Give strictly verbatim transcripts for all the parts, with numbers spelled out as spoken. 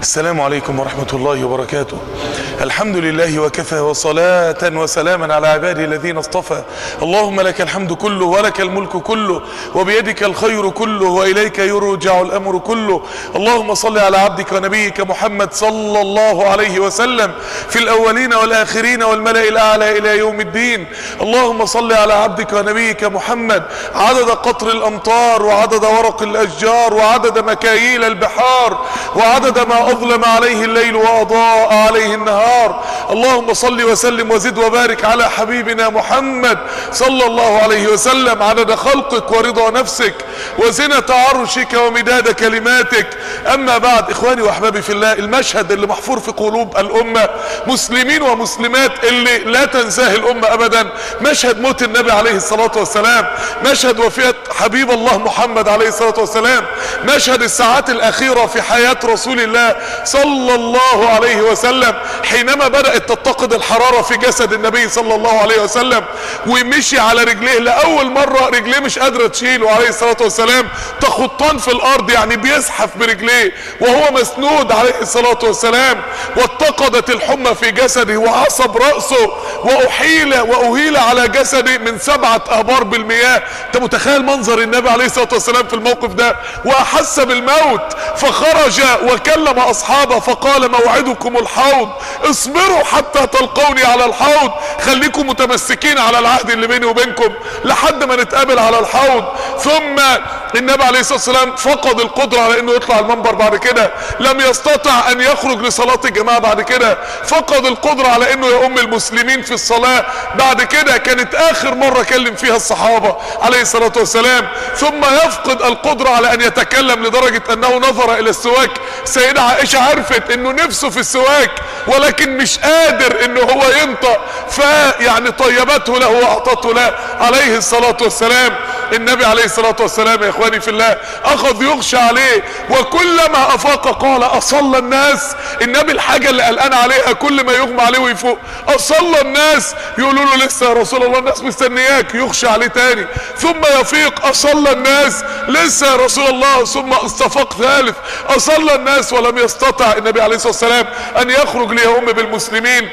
السلام عليكم ورحمة الله وبركاته. الحمد لله وكفى، وصلاة وسلاما على عباده الذين اصطفى. اللهم لك الحمد كله ولك الملك كله وبيدك الخير كله وإليك يرجع الأمر كله. اللهم صل على عبدك ونبيك محمد صلى الله عليه وسلم في الأولين والآخرين والملأ الأعلى إلى يوم الدين. اللهم صل على عبدك ونبيك محمد عدد قطر الأمطار وعدد ورق الأشجار وعدد مكاييل البحار وعدد ما أظلم عليه الليل وأضاء عليه النهار. اللهم صل وسلم وزد وبارك على حبيبنا محمد صلى الله عليه وسلم عدد خلقك ورضا نفسك وزنة عرشك ومداد كلماتك. أما بعد، إخواني وأحبابي في الله، المشهد اللي محفور في قلوب الأمة مسلمين ومسلمات اللي لا تنساه الأمة أبدا، مشهد موت النبي عليه الصلاة والسلام، مشهد وفاة حبيب الله محمد عليه الصلاة والسلام، مشهد الساعات الأخيرة في حياة رسول الله صلى الله عليه وسلم حينما بدأت تتقد الحرارة في جسد النبي صلى الله عليه وسلم ومشي على رجليه لأول مرة، رجليه مش قادرة تشيله عليه الصلاة والسلام، تخطان في الأرض يعني بيزحف برجليه وهو مسنود عليه الصلاة والسلام. واتقدت الحمى في جسده وعصب رأسه وأحيل وأهيل على جسده من سبعة أبار بالمياه. انت متخيل منظر النبي عليه الصلاة والسلام في الموقف ده؟ وأحس بالموت فخرج وكلم أصحابه فقال: موعدكم الحوض، اصبروا حتى تلقوني على الحوض، خليكم متمسكين على العهد اللي بيني وبينكم لحد ما نتقابل على الحوض. ثم النبي عليه الصلاة والسلام فقد القدرة على انه يطلع المنبر بعد كده، لم يستطع ان يخرج لصلاة الجماعة بعد كده، فقد القدرة على انه يؤم المسلمين في الصلاة بعد كده، كانت اخر مرة كلم فيها الصحابة عليه الصلاة والسلام. ثم يفقد القدرة على ان يتكلم لدرجة انه نظر الى السواك. سيدة عائشة عرفت انه نفسه في السواك ولكن مش قادر انه هو ينطق، فيعني طيبته له واعطته له عليه الصلاة والسلام. النبي عليه الصلاة والسلام يا اخواني في الله اخذ يغشى عليه، وكلما افاق قال: اصلى الناس. النبي الحاجة اللي قلقان عليها كل ما يغمى عليه ويفوق: اصلى الناس. يقولوا له: لسه يا رسول الله الناس مستنياك. يغشى عليه تاني ثم يفيق: اصلى الناس. لسه يا رسول الله. ثم استفاق ثالث: اصلى الناس. ولم يستطع النبي عليه الصلاة والسلام ان يخرج ليؤم بالمسلمين.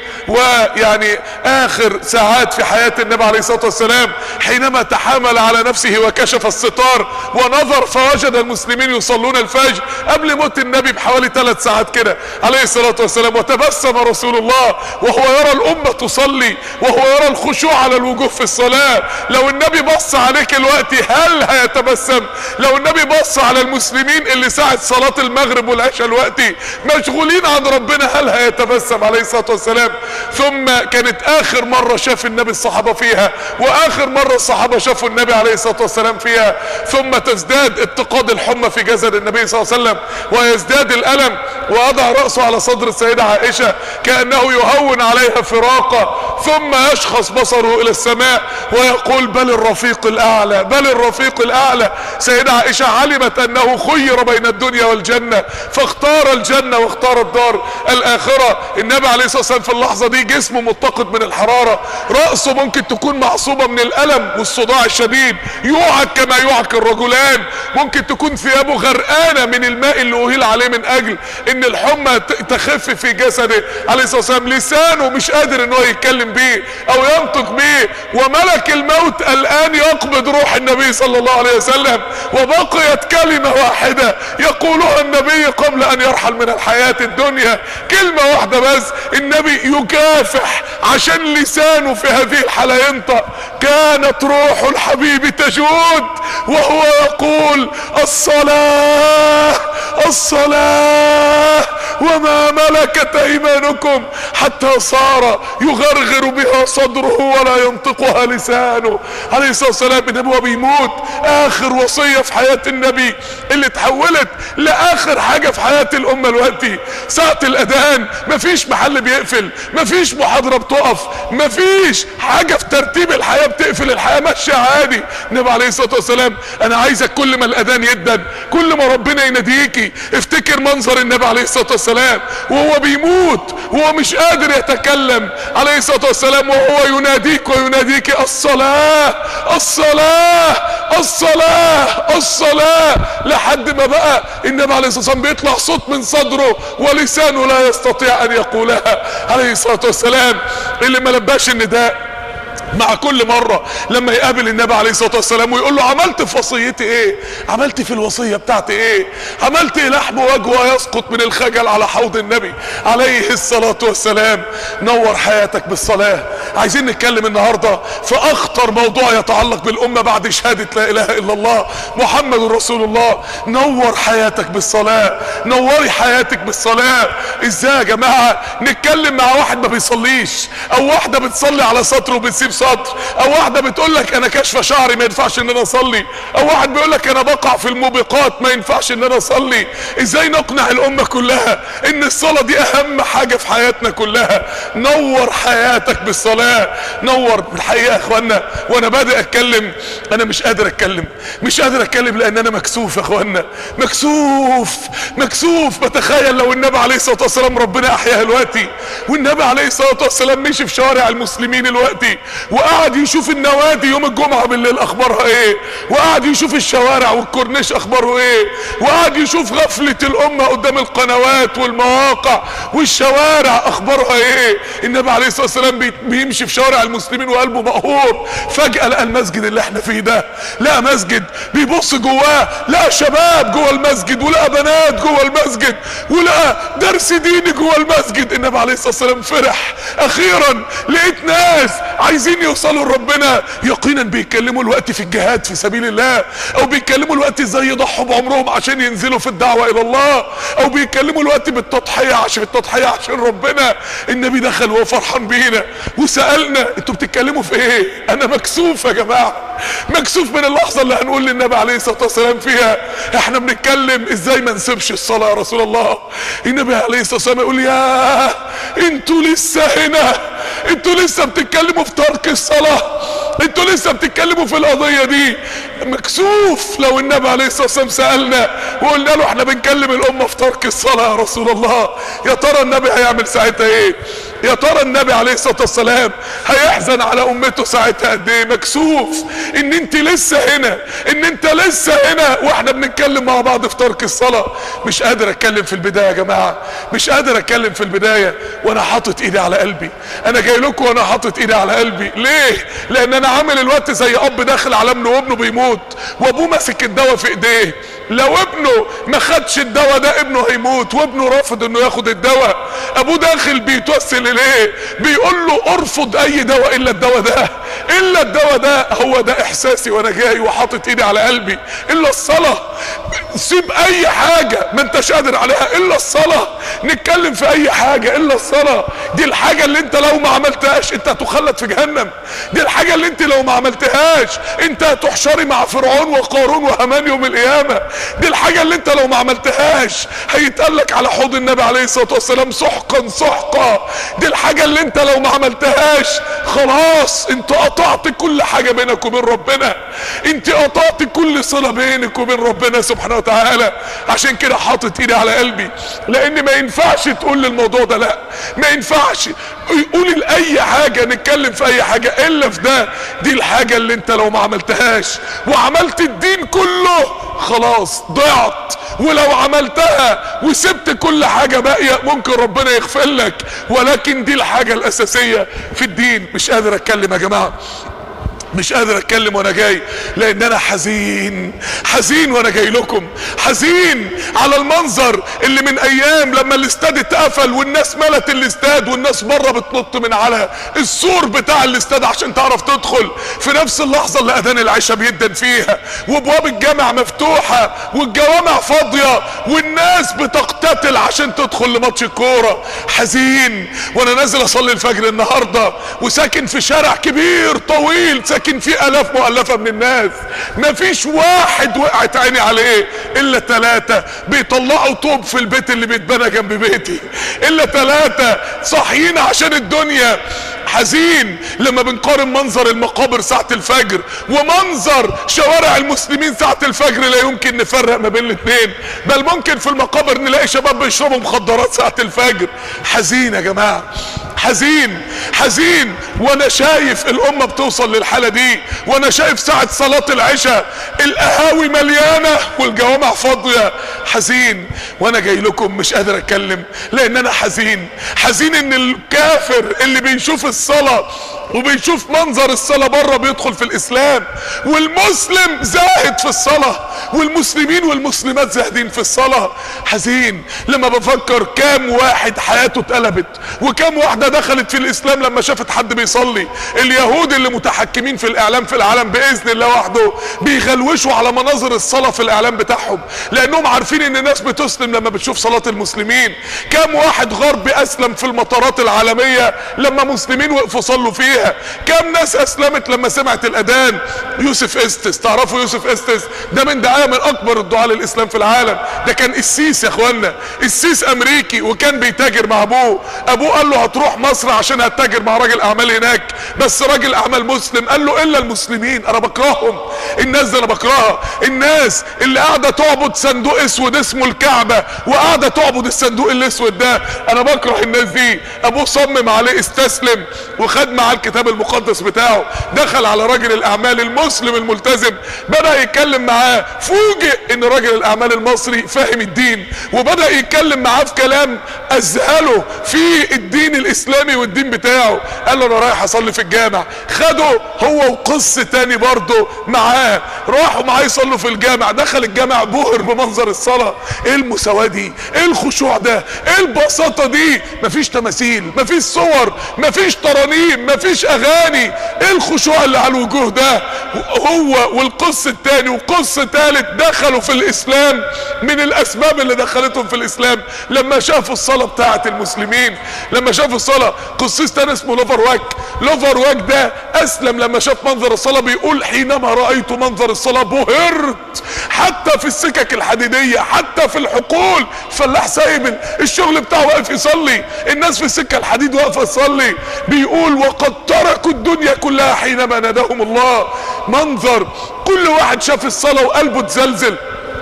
ويعني اخر ساعات في حياة النبي عليه الصلاة والسلام حينما تحامل على نفسه وكشف الستار ونظر فوجد المسلمين يصلون الفجر قبل موت النبي بحوالي ثلاث ساعات كده عليه الصلاة والسلام. وتبسم رسول الله وهو يرى الأمة تصلي وهو يرى الخشوع على الوجوه في الصلاة. لو النبي بص عليك الوقت هل هيتبسم؟ لو النبي بص على المسلمين اللي ساعة صلاة المغرب والعشاء الوقت مشغولين عن ربنا هل هيتبسم عليه الصلاة والسلام؟ ثم كانت آخر مرة شاف النبي الصحابة فيها، وآخر مرة الصحابة شافوا النبي عليه الصلاة والسلام فيها. ثم تزداد اتقاد الحمى في جسد النبي صلى الله عليه وسلم ويزداد الألم، ويضع رأسه على صدر السيدة عائشة كأنه يهون عليها فراقه، ثم يشخص بصره إلى السماء ويقول: بل الرفيق الأعلى، بل الرفيق الأعلى. سيدة عائشة علمت أنه خير بين الدنيا والجنة فاختار الجنة واختار الدار الآخرة. النبي عليه الصلاة والسلام في اللحظة دي جسمه متقد من الحرارة، رأسه ممكن تكون معصوبة من الألم والصداع الشديد، يوعك كما يوعك الرجلان، ممكن تكون ثيابه غرقانة من الماء اللي أهيل عليه من أجل ان الحمى تخف في جسده عليه الصلاة والسلام. لسانه مش قادر ان هو يتكلم بيه او ينطق بيه، وملك الموت الآن يقبض روح النبي صلى الله عليه وسلم، وبقيت كلمة واحدة يقولها النبي قبل ان يرحل من الحياة الدنيا، كلمة واحدة بس. النبي يكافح عشان لسانه في هذه الحالة ينطق: كانت روح الحبيب تجود وهو يقول: الصلاة الصلاة وما ملكت ايمانكم، حتى صار يغرغر بها صدره ولا ينطقها لسانه عليه الصلاة والسلام. النبي وهو بيموت اخر وصية في حياة النبي اللي اتحولت لاخر حاجة في حياة الامة دلوقتي، ساعة الاذان مفيش محل بيقفل، مفيش محاضرة بتقف، مفيش حاجة في ترتيب الحياة بتقفل، الحياة ماشية عادي. النبي عليه الصلاة والسلام: انا عايزك كل ما الاذان يدن، كل ما ربنا يناديكي افتكر منظر النبي عليه الصلاة والسلام والسلام وهو بيموت وهو مش قادر يتكلم عليه الصلاة والسلام، وهو يناديك ويناديك الصلاة الصلاة الصلاة الصلاة، لحد ما بقى النبي عليه الصلاة والسلام بيطلع صوت من صدره ولسانه لا يستطيع ان يقولها عليه الصلاة والسلام. اللي ما لباش النداء مع كل مرة لما يقابل النبي عليه الصلاة والسلام ويقول له عملت في وصيتي ايه؟ عملت في الوصية بتاعتي ايه؟ عملت ايه؟ لحم وجهه يسقط من الخجل على حوض النبي عليه الصلاة والسلام. نور حياتك بالصلاة. عايزين نتكلم النهاردة في اخطر موضوع يتعلق بالامة بعد شهادة لا اله الا الله محمد رسول الله. نور حياتك بالصلاة، نوري حياتك بالصلاة. ازاي يا جماعة نتكلم مع واحد ما بيصليش، او واحدة بتصلي على سطر وبتسيب سطر، او واحده بتقول لك انا كاشفه شعري ما ينفعش ان انا اصلي، او واحد بيقول لك انا بقع في الموبقات ما ينفعش ان انا اصلي؟ ازاي نقنع الامه كلها ان الصلاه دي اهم حاجه في حياتنا كلها؟ نور حياتك بالصلاه. نور. الحقيقه يا اخوانا وانا بادئ اتكلم انا مش قادر اتكلم، مش قادر اتكلم لان انا مكسوف يا اخوانا، مكسوف مكسوف. بتخيل لو النبي عليه الصلاه والسلام ربنا احياه دلوقتي، والنبي عليه الصلاه والسلام مشي في شوارع المسلمين دلوقتي وقعد يشوف النوادي يوم الجمعة بالليل اخبارها ايه، وقعد يشوف الشوارع والكورنيش اخباره ايه، وقعد يشوف غفلة الامة قدام القنوات والمواقع والشوارع اخبارها ايه. النبي عليه الصلاة والسلام بيمشي في شوارع المسلمين وقلبه مقهور، فجأة لقى المسجد اللي احنا فيه ده، لقى مسجد بيبص جواه، لقى شباب جوه المسجد، ولقى بنات جوه المسجد، ولقى درس ديني جوه المسجد. النبي عليه الصلاة والسلام فرح، اخيرا لقيت ناس عايزين يوصلوا لربنا يقينا بيتكلموا الوقت في الجهاد في سبيل الله، او بيتكلموا الوقت ازاي يضحوا بعمرهم عشان ينزلوا في الدعوة الى الله، او بيتكلموا الوقت بالتضحية عشان التضحية عشان ربنا. النبي دخل وهو فرحان بينا وسألنا انتوا بتتكلموا في ايه؟ انا مكسوف يا جماعة، مكسوف من اللحظة اللي هنقول للنبي عليه الصلاة والسلام فيها احنا بنتكلم ازاي ما نسيبش الصلاة يا رسول الله. النبي عليه الصلاة والسلام يقول يا انتوا لسه هنا، انتوا لسه بتتكلموا في ترك الصلاة، انتوا لسه بتتكلموا في القضية دي. مكسوف لو النبي عليه الصلاة والسلام سألنا وقلنا له احنا بنكلم الامة في ترك الصلاة يا رسول الله، يا ترى النبي هيعمل ساعتها ايه؟ يا ترى النبي عليه الصلاة والسلام هيحزن على امته ساعتها قد ايه؟ مكسوف ان انت لسه هنا، ان انت لسه هنا واحنا بنتكلم مع بعض في ترك الصلاة. مش قادر اتكلم في البداية يا جماعة، مش قادر اتكلم في البداية وانا حاطط ايدي على قلبي. انا جاي لكم وانا حاطط ايدي على قلبي. ليه؟ لان انا عامل الوقت زي اب داخل على ابنه وابنه بيموت وابوه ماسك الدواء في ايديه. لو ابنه ما خدش الدواء ده ابنه هيموت، وابنه رافض انه ياخد الدواء. ابوه داخل بيتوسل اليه بيقول له ارفض اي دواء الا الدواء ده، الا الدواء ده. هو ده احساسي وانا جاي وحاطط ايدي على قلبي. الا الصلاة. سيب اي حاجة ما انتش قادر عليها الا الصلاة. نتكلم في اي حاجة الا الصلاة. دي الحاجة اللي انت لو ما عملتهاش انت هتخلد في جهنم. دي الحاجة اللي انت لو ما عملتهاش انت هتحشري مع فرعون وقارون وهامان يوم القيامة. دي الحاجة اللي انت لو ما عملتهاش هيتقالك على حوض النبي عليه الصلاة والسلام سحقا سحقا. دي الحاجة اللي انت لو ما عملتهاش خلاص انت قطعت كل حاجة بينك وبين ربنا، انت قطعت كل صلة بينك وبين ربنا سبحانه وتعالى. عشان كده حاطط ايدي على قلبي، لان ما ينفعش تقول للموضوع ده لا، ما ينفعش قول لاي حاجة نتكلم في اي حاجة الا في ده. دي الحاجة اللي انت لو ما عملتهاش وعملت الدين كله خلاص ضعت، ولو عملتها وسبت كل حاجة باقية ممكن ربنا يغفر لك، ولكن دي الحاجة الاساسية في الدين. مش قادر اتكلم يا جماعة، مش قادر اتكلم وانا جاي، لان انا حزين حزين وانا جاي لكم، حزين على المنظر اللي من ايام لما الاستاد اتقفل والناس ملت الاستاد والناس بره بتنط من على السور بتاع الاستاد عشان تعرف تدخل، في نفس اللحظة اللي اذان العشاء بيدن فيها وابواب الجامع مفتوحة والجوامع فاضية والناس بتقتتل عشان تدخل لماتش الكورة. حزين وانا نازل اصلي الفجر النهاردة وساكن في شارع كبير طويل، ساكن لكن في الاف مؤلفة من الناس مفيش واحد وقعت عيني عليه الا ثلاثة بيطلعوا طوب في البيت اللي بيتبنى جنب بيتي، الا ثلاثة صاحيين عشان الدنيا. حزين لما بنقارن منظر المقابر ساعة الفجر ومنظر شوارع المسلمين ساعة الفجر، لا يمكن نفرق ما بين الاثنين، بل ممكن في المقابر نلاقي شباب بيشربوا مخدرات ساعة الفجر. حزين يا جماعة، حزين حزين. وانا شايف الامة بتوصل للحالة دي، وانا شايف ساعة صلاة العشاء القهاوي مليانة والجوامع فاضية. حزين وانا جاي لكم مش قادر اتكلم لان انا حزين. حزين ان الكافر اللي بيشوف الصلاة وبيشوف منظر الصلاة بره بيدخل في الاسلام، والمسلم زاهد في الصلاة، والمسلمين والمسلمات زاهدين في الصلاة. حزين لما بفكر كام واحد حياته اتقلبت، وكام واحدة دخلت في الاسلام لما شافت حد بيصلي. اليهود اللي متحكمين في الاعلام في العالم باذن الله وحده بيغلوشوا على مناظر الصلاة في الاعلام بتاعهم، لانهم عارفين ان الناس بتسلم لما بتشوف صلاة المسلمين. كام واحد غربي اسلم في المطارات العالمية لما مسلمين وقفوا صلوا فيها. كام ناس اسلمت لما سمعت الاذان. يوسف استس، تعرفوا يوسف استس؟ ده من دعاية من اكبر الدعاة للاسلام في العالم. ده كان قسيس يا اخوانا، قسيس امريكي، وكان بيتاجر مع ابوه. ابوه قال له هتروح مصر عشان هتتاجر مع راجل اعمال هناك، بس راجل اعمال مسلم. قال له الا المسلمين، انا بكرههم. الناس دي انا بكرهها، الناس اللي قاعده تعبد صندوق اسود اسمه الكعبه وقاعده تعبد الصندوق الاسود ده، انا بكره الناس دي. ابوه صمم عليه، استسلم وخد معاه الكتاب المقدس بتاعه. دخل على راجل الاعمال المسلم الملتزم، بدأ يتكلم معاه. فوجئ ان راجل الاعمال المصري فاهم الدين، وبدأ يتكلم معاه في كلام اذهله في الدين الاسلامي والدين بتاعه. قال له انا رايح اصلي في الجامع. خده هو وقص تاني برضه معاه، راحوا معاه يصلوا في الجامع. دخل الجامع بهر بمنظر الصلاة. ايه المساواة دي؟ ايه الخشوع ده؟ ايه البساطة دي؟ مفيش تماثيل، مفيش صور، مفيش ترانيم، مفيش اغاني. ايه الخشوع اللي على الوجوه ده؟ هو والقص التاني وقص تالت دخلوا في الاسلام. من الاسباب اللي دخلتهم في الاسلام لما شافوا الصلاة بتاعت المسلمين، لما شافوا الصلاة. قصيص تاني اسمه لوفر واك. لوفر واك ده اسلم لما شاف منظر الصلاة. بيقول حينما رأيت منظر الصلاة بهرت، حتى في السكك الحديدية، حتى في الحقول. فلاح سايب الشغل بتاعه واقف يصلي، الناس في السكة الحديد واقفة تصلي. بيقول وقد تركوا الدنيا كلها حينما ناداهم الله. منظر كل واحد شاف الصلاة وقلبه اتزلزل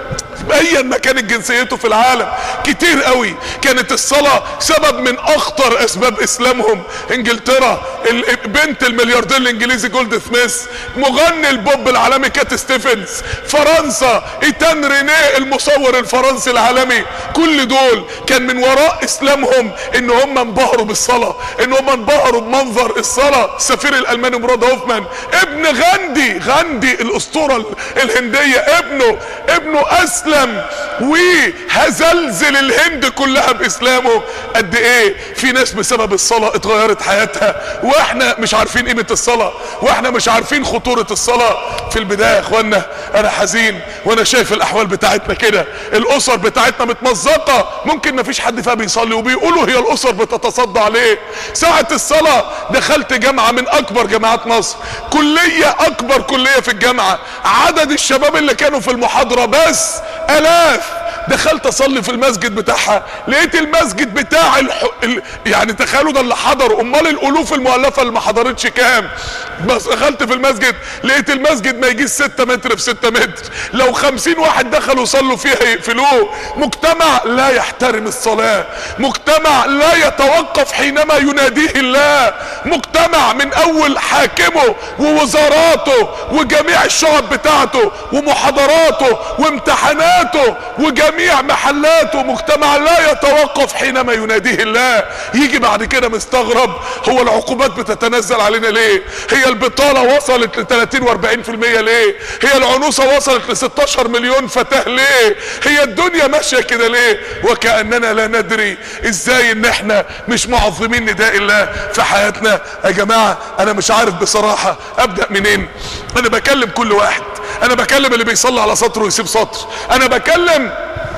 ايا ما كانت جنسيته في العالم. كتير قوي كانت الصلاة سبب من اخطر اسباب اسلامهم. انجلترا، بنت الملياردير الانجليزي جولد سميث، مغني البوب العالمي كات ستيفنز، فرنسا ايتان رينيه المصور الفرنسي العالمي. كل دول كان من وراء اسلامهم ان هم انبهروا بالصلاة، ان هم انبهروا بمنظر الصلاة. السفير الالماني مراد هوفمان، ابن غاندي، غاندي الاسطورة الهندية، ابنه ابنه اسلم وهزلزل الهند كلها باسلامه. قد ايه في ناس بسبب الصلاة اتغيرت حياتها، واحنا مش عارفين قيمة الصلاة، واحنا مش عارفين خطورة الصلاة. في البداية يا اخوانا انا حزين وانا شايف الاحوال بتاعتنا كده. الاسر بتاعتنا متمزقة، ممكن مفيش حد فيها بيصلي، وبيقولوا هي الاسر بتتصدى عليه. ساعة الصلاة دخلت جامعة من اكبر جامعات مصر، كلية اكبر كلية في الجامعة، عدد الشباب اللي كانوا في المحاضرة بس الاف. دخلت اصلي في المسجد بتاعها، لقيت المسجد بتاع الح... ال... يعني تخيلوا ده اللي حضروا، امال الالوف المؤلفه اللي ما حضرتش كام. بس دخلت في المسجد لقيت المسجد ما يجيش ستة متر في ستة متر، لو خمسين واحد دخلوا صلوا فيها يقفلوه. مجتمع لا يحترم الصلاه، مجتمع لا يتوقف حينما يناديه الله، مجتمع من اول حاكمه ووزاراته وجميع الشعب بتاعته ومحاضراته وامتحاناته وجميع محلاته، مجتمع لا يتوقف حينما يناديه الله. يجي بعد كده مستغرب هو العقوبات بتتنزل علينا ليه؟ هي البطالة وصلت ل ثلاثين واربعين في المية ليه؟ هي العنوسة وصلت ل ستاشر مليون فتاة ليه؟ هي الدنيا ماشية كده ليه؟ وكأننا لا ندري. ازاي ان احنا مش معظمين نداء الله في حياتنا؟ يا جماعة انا مش عارف بصراحة ابدأ منين. انا بكلم كل واحد، انا بكلم اللي بيصلي على سطر ويسيب سطر، انا بكلم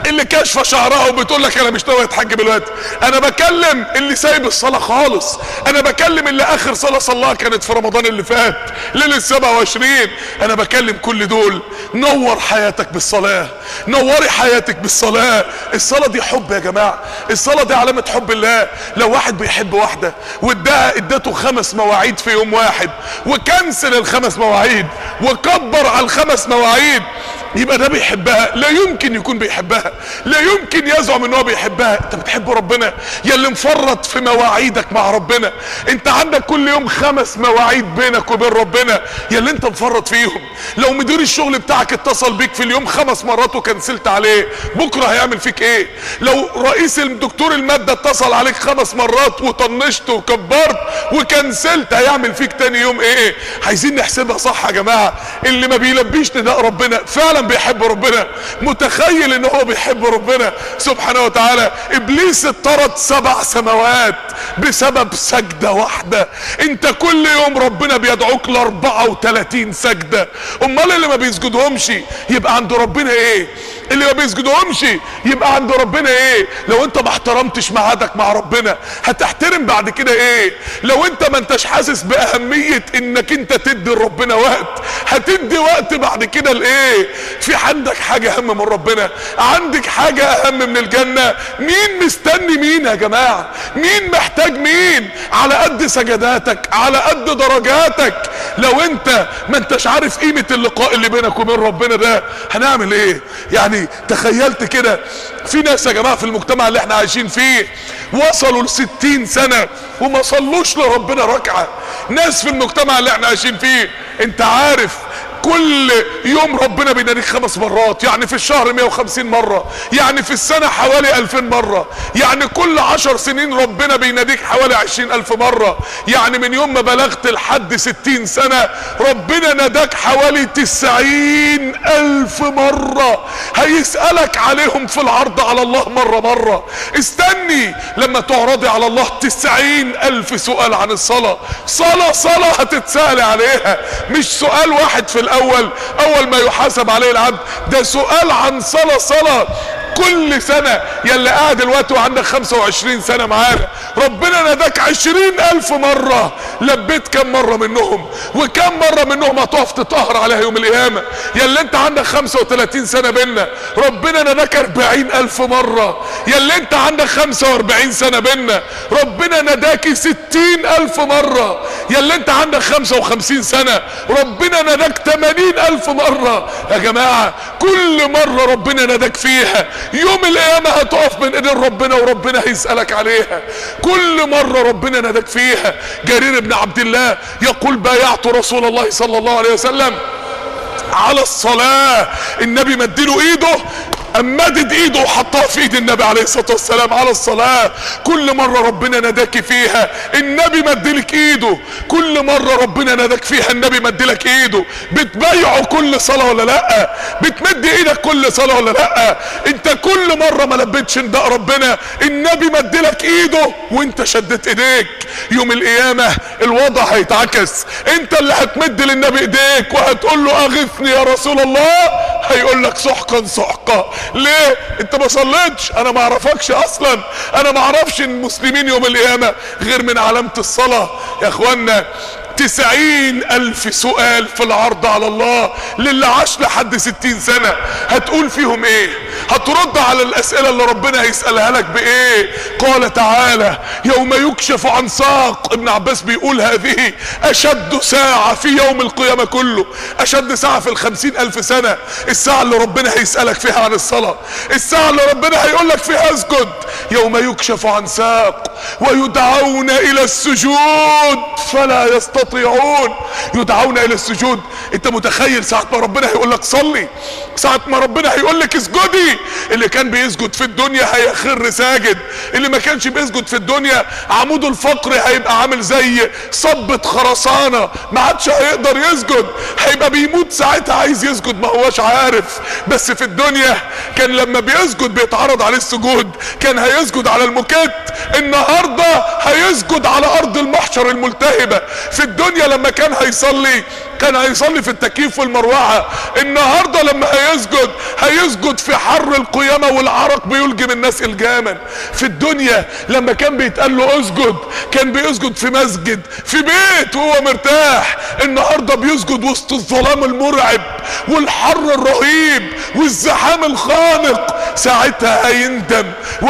اللي كاشفه شعرها وبتقول لك انا مش ناوي اتحجب دلوقتي، انا بكلم اللي سايب الصلاه خالص، انا بكلم اللي اخر صلاه صلاها كانت في رمضان اللي فات ليله سبعة وعشرين، انا بكلم كل دول. نور حياتك بالصلاه، نوري حياتك بالصلاه. الصلاه دي حب يا جماعه، الصلاه دي علامه حب الله. لو واحد بيحب واحده واداها ادته خمس مواعيد في يوم واحد وكنسل الخمس مواعيد وكبر على الخمس مواعيد، يبقى ده بيحبها. لا يمكن يكون بيحبها، لا يمكن يزعم ان هو بيحبها. انت بتحب ربنا يا اللي مفرط في مواعيدك مع ربنا. انت عندك كل يوم خمس مواعيد بينك وبين ربنا يا اللي انت مفرط فيهم. لو مدير الشغل بتاعك اتصل بيك في اليوم خمس مرات وكنسلت عليه، بكره هيعمل فيك ايه؟ لو رئيس الدكتور الماده اتصل عليك خمس مرات وطنشت وكبرت وكنسلت، هيعمل فيك تاني يوم ايه؟ عايزين نحسبها صح يا جماعه. اللي ما بيلبيش نداء ربنا فعلا بيحب ربنا، متخيل ان هو بيحب ربنا سبحانه وتعالى. ابليس اطرد سبع سماوات بسبب سجدة واحدة. انت كل يوم ربنا بيدعوك ل أربعة وثلاثين سجدة، امال اللي ما بيسجدهمش يبقى عند ربنا ايه؟ اللي ما بيسجدهمش يبقى عند ربنا ايه؟ لو انت ما احترمتش ميعادك مع ربنا هتحترم بعد كده ايه؟ لو انت ما انتش حاسس باهمية انك انت تدي لربنا وقت، هتدي وقت بعد كده لايه؟ في عندك حاجة اهم من ربنا؟ عندك حاجة اهم من الجنة؟ مين مستني مين يا جماعة؟ مين محتاج مين؟ على قد سجداتك، على قد درجاتك. لو انت ما انتش عارف قيمة اللقاء اللي بينك وبين ربنا ده هنعمل ايه؟ يعني تخيلت كده في ناس يا جماعة في المجتمع اللي احنا عايشين فيه وصلوا لستين سنة وما صلوش لربنا ركعة. ناس في المجتمع اللي احنا عايشين فيه، انت عارف كل يوم ربنا بيناديك خمس مرات، يعني في الشهر مئة وخمسين مرة، يعني في السنة حوالي ألفين مرة، يعني كل عشر سنين ربنا بيناديك حوالي عشرين ألف مرة، يعني من يوم ما بلغت لحد ستين سنة ربنا ناداك حوالي تسعين ألف مرة. هيسألك عليهم في العرض على الله مرة مرة. استني لما تعرضي على الله تسعين ألف سؤال عن الصلاة. صلاة صلاة هتتسأل عليها، مش سؤال واحد في الاول اول ما يحاسب عليه العبد، ده سؤال عن صلاة صلاة. كل سنة يلي قاعد دلوقتي وعندك خمسة وعشرين سنة معانا ربنا ناداك عشرين ألف مرة، لبيت كم مرة منهم؟ وكم مرة منهم هتقف تطهر عليها يوم القيامة؟ يلي انت عندك خمسة وثلاثين سنة بينا ربنا ناداك أربعين ألف مرة. يلي انت عندك خمسة وأربعين سنة بينا ربنا ناداك ستين ألف مرة. يلي انت عندك خمسة وخمسين سنة ربنا ناداك ثمانين ألف مرة. يا جماعة كل مرة ربنا ناداك فيها يوم القيامة هتقف من ايدين ربنا وربنا هيسألك عليها. كل مرة ربنا ناداك فيها. جرير بن عبد الله يقول بايعت رسول الله صلى الله عليه وسلم على الصلاة، النبي مديله ايده امدد ايده وحطها في ايد النبي عليه الصلاة والسلام على الصلاة. كل مرة ربنا ناداك فيها النبي مدلك ايده، كل مرة ربنا ناداك فيها النبي مدلك ايده. بتبايعه كل صلاة ولا لا؟ بتمد ايدك كل صلاة ولا لا؟ انت كل مرة ما لبيتش نداء ربنا النبي مدلك ايده وانت شدت ايديك. يوم القيامة الوضع هيتعكس، انت اللي هتمد للنبي ايديك وهتقول له اغثني يا رسول الله، هيقول لك سحقا سحقا. ليه؟ انت ما صليتش، انا ما اعرفكش اصلا، انا ما اعرفش المسلمين يوم القيامة غير من علامة الصلاة. يا اخوانا تسعين ألف سؤال في العرض على الله للي عاش لحد ستين سنة، هتقول فيهم ايه؟ هترد على الأسئلة اللي ربنا هيسألها لك بايه؟ قال تعالى يوم يكشف عن ساق. ابن عباس بيقول هذه أشد ساعة في يوم القيامة كله، أشد ساعة في الخمسين ألف سنة. الساعة اللي ربنا هيسألك فيها عن الصلاة، الساعة اللي ربنا هيقول لك فيها اسجد. يوم يكشف عن ساق ويدعون إلى السجود فلا يستطيعون. يدعون الى السجود. انت متخيل ساعة ما ربنا هيقول لك صلي، ساعة ما ربنا هيقول لك اسجدي، اللي كان بيسجد في الدنيا هيخر ساجد، اللي ما كانش بيسجد في الدنيا عموده الفقري هيبقى عامل زي صبة خرسانة ما عادش هيقدر يسجد، هيبقى بيموت ساعتها عايز يسجد ما هوش عارف. بس في الدنيا كان لما بيسجد بيتعرض عليه السجود كان هيسجد على الموكيت، النهارده هيسجد على ارض المحشر الملتهبة. في الدنيا لما كان هيصلي كان هيصلي في التكييف والمروحة. النهاردة لما هيسجد هيسجد في حر القيامة والعرق بيلجم الناس الجاما. في الدنيا لما كان بيتقال له اسجد كان بيسجد في مسجد في بيت وهو مرتاح. النهاردة بيسجد وسط الظلام المرعب والحر الرهيب والزحام الخانق. ساعتها هيندم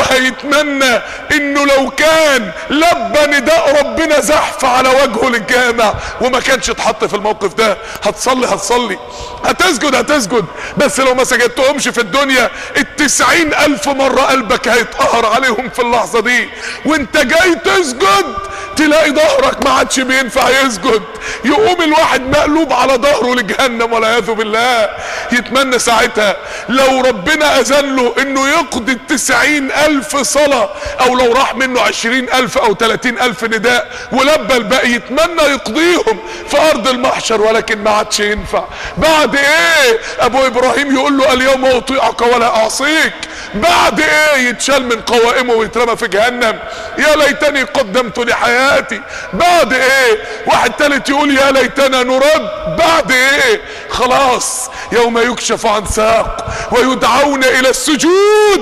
وهيتمنى انه لو كان لبى نداء ربنا زحف على وجهه للجامع وما كانش اتحط في الموقف ده. هتصلي هتصلي هتسجد هتسجد، بس لو ما سجدتهمش في الدنيا التسعين الف مرة قلبك هيتقهر عليهم في اللحظة دي. وانت جاي تسجد تلاقي ظهرك ما عادش بينفع يسجد، يقوم الواحد مقلوب على ظهره لجهنم والعياذ بالله. يتمنى ساعتها لو ربنا اذن له انه يقضي التسعين الف صلاة، او لو راح منه عشرين الف او تلاتين الف نداء ولبى الباقي يتمنى يقضيهم في ارض المحشر، ولكن ما عادش ينفع. بعد ايه ابو ابراهيم يقول له اليوم اطيعك ولا اعصيك؟ بعد ايه يتشال من قوائمه ويترمى في جهنم؟ يا ليتني قدمت لحياتي. بعد ايه واحد تالت يقول يا ليتنا نرد. بعد ايه خلاص يوم يكشف عن ساق ويدعون الى السجود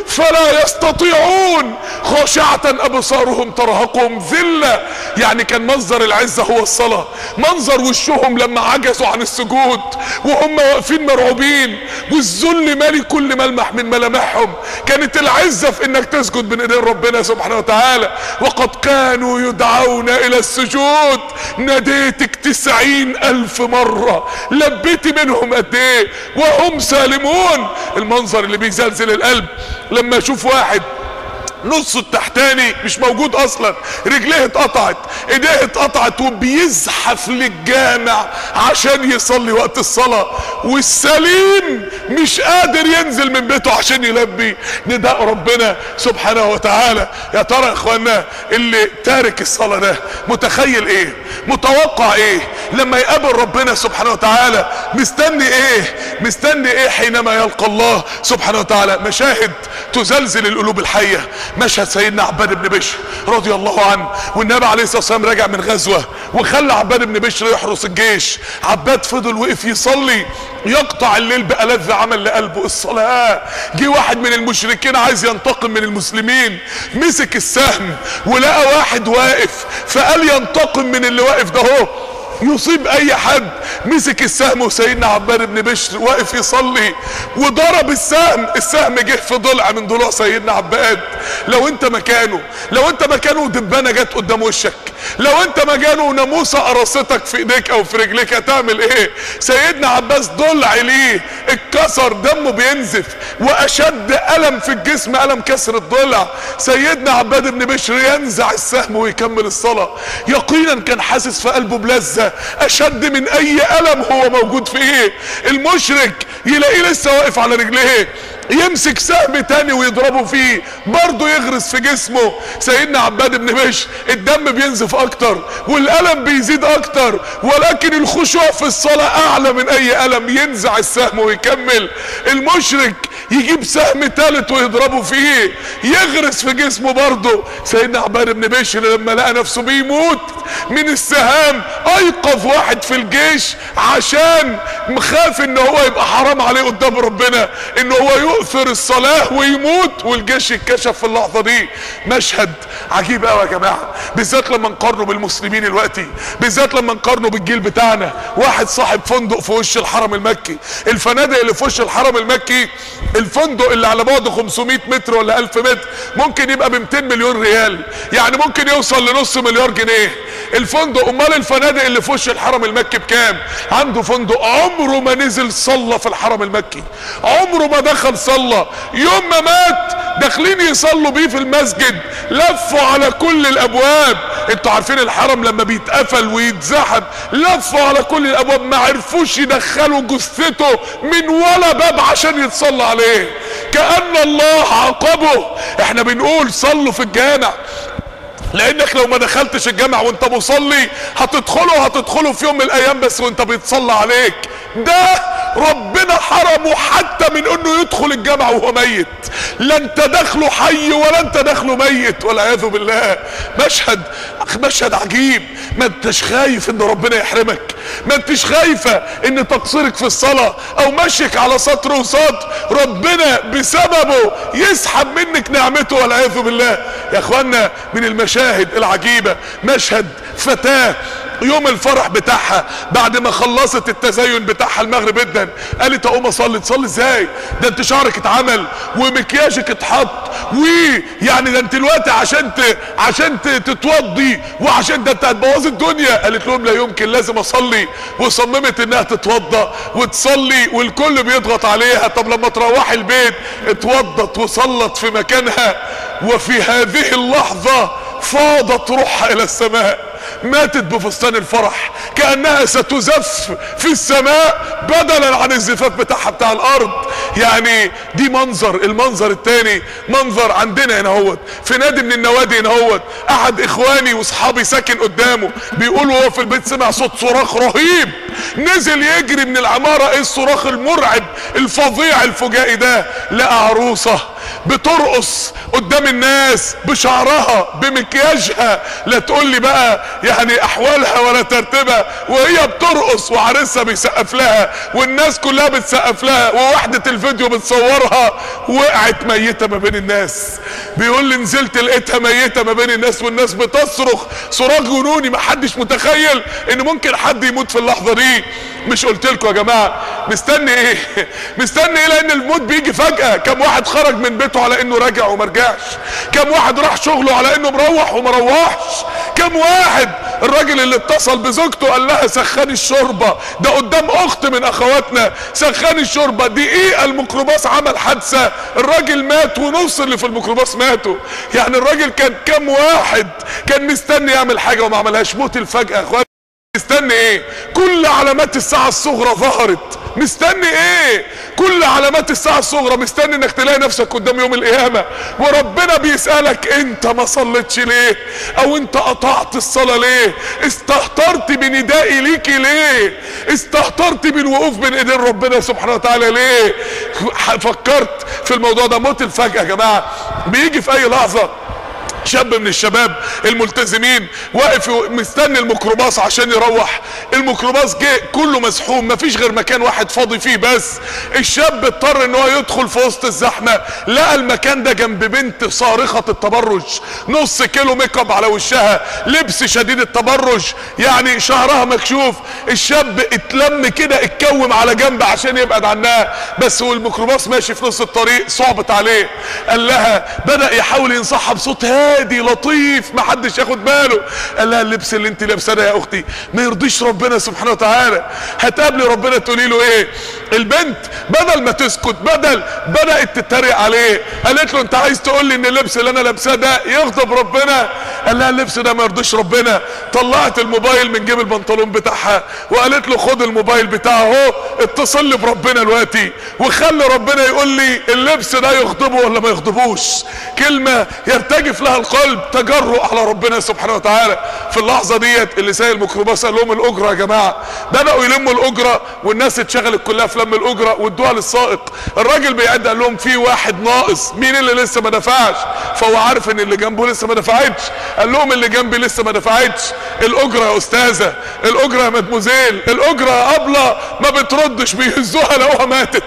فلا يستطيعون خاشعة ابصارهم ترهقهم ذلة. يعني كان منظر العزة هو الصلاة، منظر وشهم لما عجزوا عن السجود وهم واقفين مرعوبين والذل مالي كل ملمح من ملامحهم. كانت العزة في انك تسجد بين ايدين ربنا سبحانه وتعالى. وقد كانوا يدعون الى السجود. ناديتك تسعين الف مرة، لبيتي منهم قد ايه وهم سالمون. المنظر اللي بيزلزل القلب لما اشوف واحد نص التحتاني مش موجود اصلا، رجليه اتقطعت ايديه اتقطعت وبيزحف للجامع عشان يصلي وقت الصلاة، والسليم مش قادر ينزل من بيته عشان يلبي نداء ربنا سبحانه وتعالى. يا ترى يا اخوانا اللي تارك الصلاة ده متخيل ايه؟ متوقع ايه لما يقابل ربنا سبحانه وتعالى؟ مستني ايه؟ مستني ايه حينما يلقى الله سبحانه وتعالى؟ مشاهد تزلزل القلوب الحية. مشهد سيدنا عباد بن بشر رضي الله عنه والنبي عليه الصلاة والسلام راجع من غزوة وخلى عباد بن بشر يحرس الجيش. عباد فضل وقف يصلي يقطع الليل بألذ عمل لقلبه الصلاة. جه واحد من المشركين عايز ينتقم من المسلمين، مسك السهم ولقى واحد واقف فقال ينتقم من اللي واقف ده هو يصيب اي حد. مسك السهم وسيدنا عباد بن بشر واقف يصلي وضرب السهم، السهم جه في ضلع من ضلوع سيدنا عباد. لو انت مكانه لو انت مكانه دبانه جت قدام وشك، لو انت مكانه ناموسه قرصتك في ايديك او في رجليك هتعمل ايه؟ سيدنا عباس ضلع ليه اتكسر، دمه بينزف، واشد الم في الجسم الم كسر الضلع. سيدنا عباد بن بشر ينزع السهم ويكمل الصلاه. يقينا كان حاسس في قلبه بلذه اشد من اي الم هو موجود فيه. المشرك يلاقيه لسه واقف على رجليه يمسك سهم تاني ويضربه فيه برضه يغرس في جسمه. سيدنا عباد بن بشر الدم بينزف اكتر والالم بيزيد اكتر، ولكن الخشوع في الصلاة اعلى من اي الم. ينزع السهم ويكمل. المشرك يجيب سهم تالت ويضربه فيه يغرس في جسمه برضه. سيدنا عباد بن بشر لما لقى نفسه بيموت من السهام ايقظ واحد في الجيش عشان مخاف ان هو يبقى حرام عليه قدام ربنا ان هو يؤثر الصلاة ويموت والجيش يتكشف في اللحظة دي. مشهد عجيب قوي يا جماعة، بالذات لما نقارنه بالمسلمين دلوقتي، بالذات لما نقارنه بالجيل بتاعنا. واحد صاحب فندق في وش الحرم المكي، الفنادق اللي في وش الحرم المكي الفندق اللي على بعد خمسمائة متر ولا ألف متر ممكن يبقى ب مئتين مليون ريال، يعني ممكن يوصل لنص مليار جنيه الفندق. امال الفنادق اللي في وش الحرم المكي بكام؟ عنده فندق عمره ما نزل صلى في الحرم المكي، عمره ما دخل صلى. يوم ما مات داخلين يصلوا بيه في المسجد، لفوا على كل الابواب. انتوا عارفين الحرم لما بيتقفل ويتزحم لفوا على كل الابواب، ما عرفوش يدخلوا جثته من ولا باب عشان يتصلى عليه، كأن الله عاقبه. احنا بنقول صلوا في الجامع لانك لو ما دخلتش الجامع وانت مصلي هتدخله هتدخله في يوم من الايام بس وانت بيتصلى عليك. ده ربنا حرمه حتى من انه يدخل الجامع وهو ميت. لا انت داخله حي ولا انت داخله ميت والعياذ بالله. مشهد مشهد عجيب. ما انتش خايف ان ربنا يحرمك؟ ما انتش خايفة ان تقصيرك في الصلاة او مشيك على سطر وسطر ربنا بسببه يسحب منك نعمته والعياذ بالله؟ يا اخوانا من المشاهد العجيبة مشهد فتاة يوم الفرح بتاعها بعد ما خلصت التزين بتاعها المغرب جدا قالت اقوم اصلي. تصلي ازاي؟ ده انت شعرك اتعمل ومكياجك اتحط ويعني ده انت دلوقتي عشان ت... عشان ت... تتوضي وعشان ده انت هتبوظي الدنيا. قالت لهم لا يمكن، لازم اصلي. وصممت انها تتوضى وتصلي والكل بيضغط عليها. طب لما تروحي البيت اتوضت وصلت في مكانها. وفي هذه اللحظة فاضت روحها الى السماء، ماتت بفستان الفرح كأنها ستزف في السماء بدلا عن الزفاف بتاعها بتاع الارض. يعني دي منظر. المنظر التاني منظر عندنا هنا هوت في نادي من النوادي هنا هوت. احد اخواني واصحابي ساكن قدامه بيقول وهو في البيت سمع صوت صراخ رهيب، نزل يجري من العمارة. ايه الصراخ المرعب الفظيع الفجائي ده؟ لقى عروسة بترقص قدام الناس بشعرها بمكياجها، لا تقول لي بقى يعني احوالها ولا ترتيبها، وهي بترقص وعريسها بيسقف لها والناس كلها بتسقف لها ووحدة الفيديو بتصورها. وقعت ميتة ما بين الناس. بيقول لي نزلت لقيتها ميتة ما بين الناس والناس بتصرخ صراخ جنوني. ما حدش متخيل ان ممكن حد يموت في اللحظة دي. مش قلت لكم يا جماعة مستني ايه؟ مستني ايه؟ لان الموت بيجي فجأة. كم واحد خرج من بيته على انه راجع وما رجعش؟ كم واحد راح شغله على انه مروح وما روحش؟ كم واحد الراجل اللي اتصل بزوجته قال لها سخني الشوربة، ده قدام اخت من اخواتنا، سخني الشوربة، دقيقة الميكروباص عمل حادثة الراجل مات ونص اللي في الميكروباص ماتوا. يعني الراجل كان كم واحد كان مستني يعمل حاجة وما عملهاش؟ موت الفجأة يا اخوان. مستني ايه؟ كل علامات الساعة الصغرى ظهرت. مستني ايه؟ كل علامات الساعة الصغرى. مستني انك تلاقي نفسك قدام يوم القيامة وربنا بيسألك انت ما صليتش ليه؟ او انت قطعت الصلاة ليه؟ استهترت بندائي ليكي ليه؟ استهترت بالوقوف بين ايدين ربنا سبحانه وتعالى ليه؟ فكرت في الموضوع ده. موت الفجأة يا جماعة بيجي في اي لحظة. شاب من الشباب الملتزمين واقف مستني الميكروباص عشان يروح. الميكروباص جه كله مزحوم، مفيش غير مكان واحد فاضي فيه بس. الشاب اضطر ان هو يدخل في وسط الزحمه، لقى المكان ده جنب بنت صارخه التبرج، نص كيلو ميك اب على وشها، لبس شديد التبرج، يعني شعرها مكشوف. الشاب اتلم كده اتكوم على جنب عشان يبعد عنها، بس والميكروباص ماشي في نص الطريق صعبت عليه. قال لها، بدأ يحاول ينصحها بصوت هادي لطيف ما حدش ياخد باله. قال لها اللبس اللي انت لابساه ده يا اختي ما يرضيش ربنا سبحانه وتعالى، هتقابلي ربنا تقولي له ايه؟ البنت بدل ما تسكت بدل بدأت تتريق عليه. قالت له انت عايز تقول لي ان اللبس اللي انا لابساه ده يغضب ربنا؟ قال لها اللبس ده ما يرضيش ربنا. طلعت الموبايل من جيب البنطلون بتاعها وقالت له خد الموبايل بتاعه اهو، اتصل لي بربنا دلوقتي وخلي ربنا يقول لي اللبس ده يغضبه ولا ما يغضبوش. كلمه يرتجف لها القلب، تجرؤ على ربنا سبحانه وتعالى. في اللحظه ديت اللي سايق الميكروباص قال لهم الاجره يا جماعه. بداوا يلموا الاجره والناس اتشغلت كلها في لم الاجره وادوها للسائق. الراجل بيعد قال لهم في واحد ناقص، مين اللي لسه ما دفعش؟ فهو عارف ان اللي جنبه لسه ما دفعتش. قال لهم اللي جنبي لسه ما دفعتش. الاجره يا استاذه، الاجره يا مدموزيل، الاجره يا ابله، ما بتردش، بيهزوها لقوها ماتت.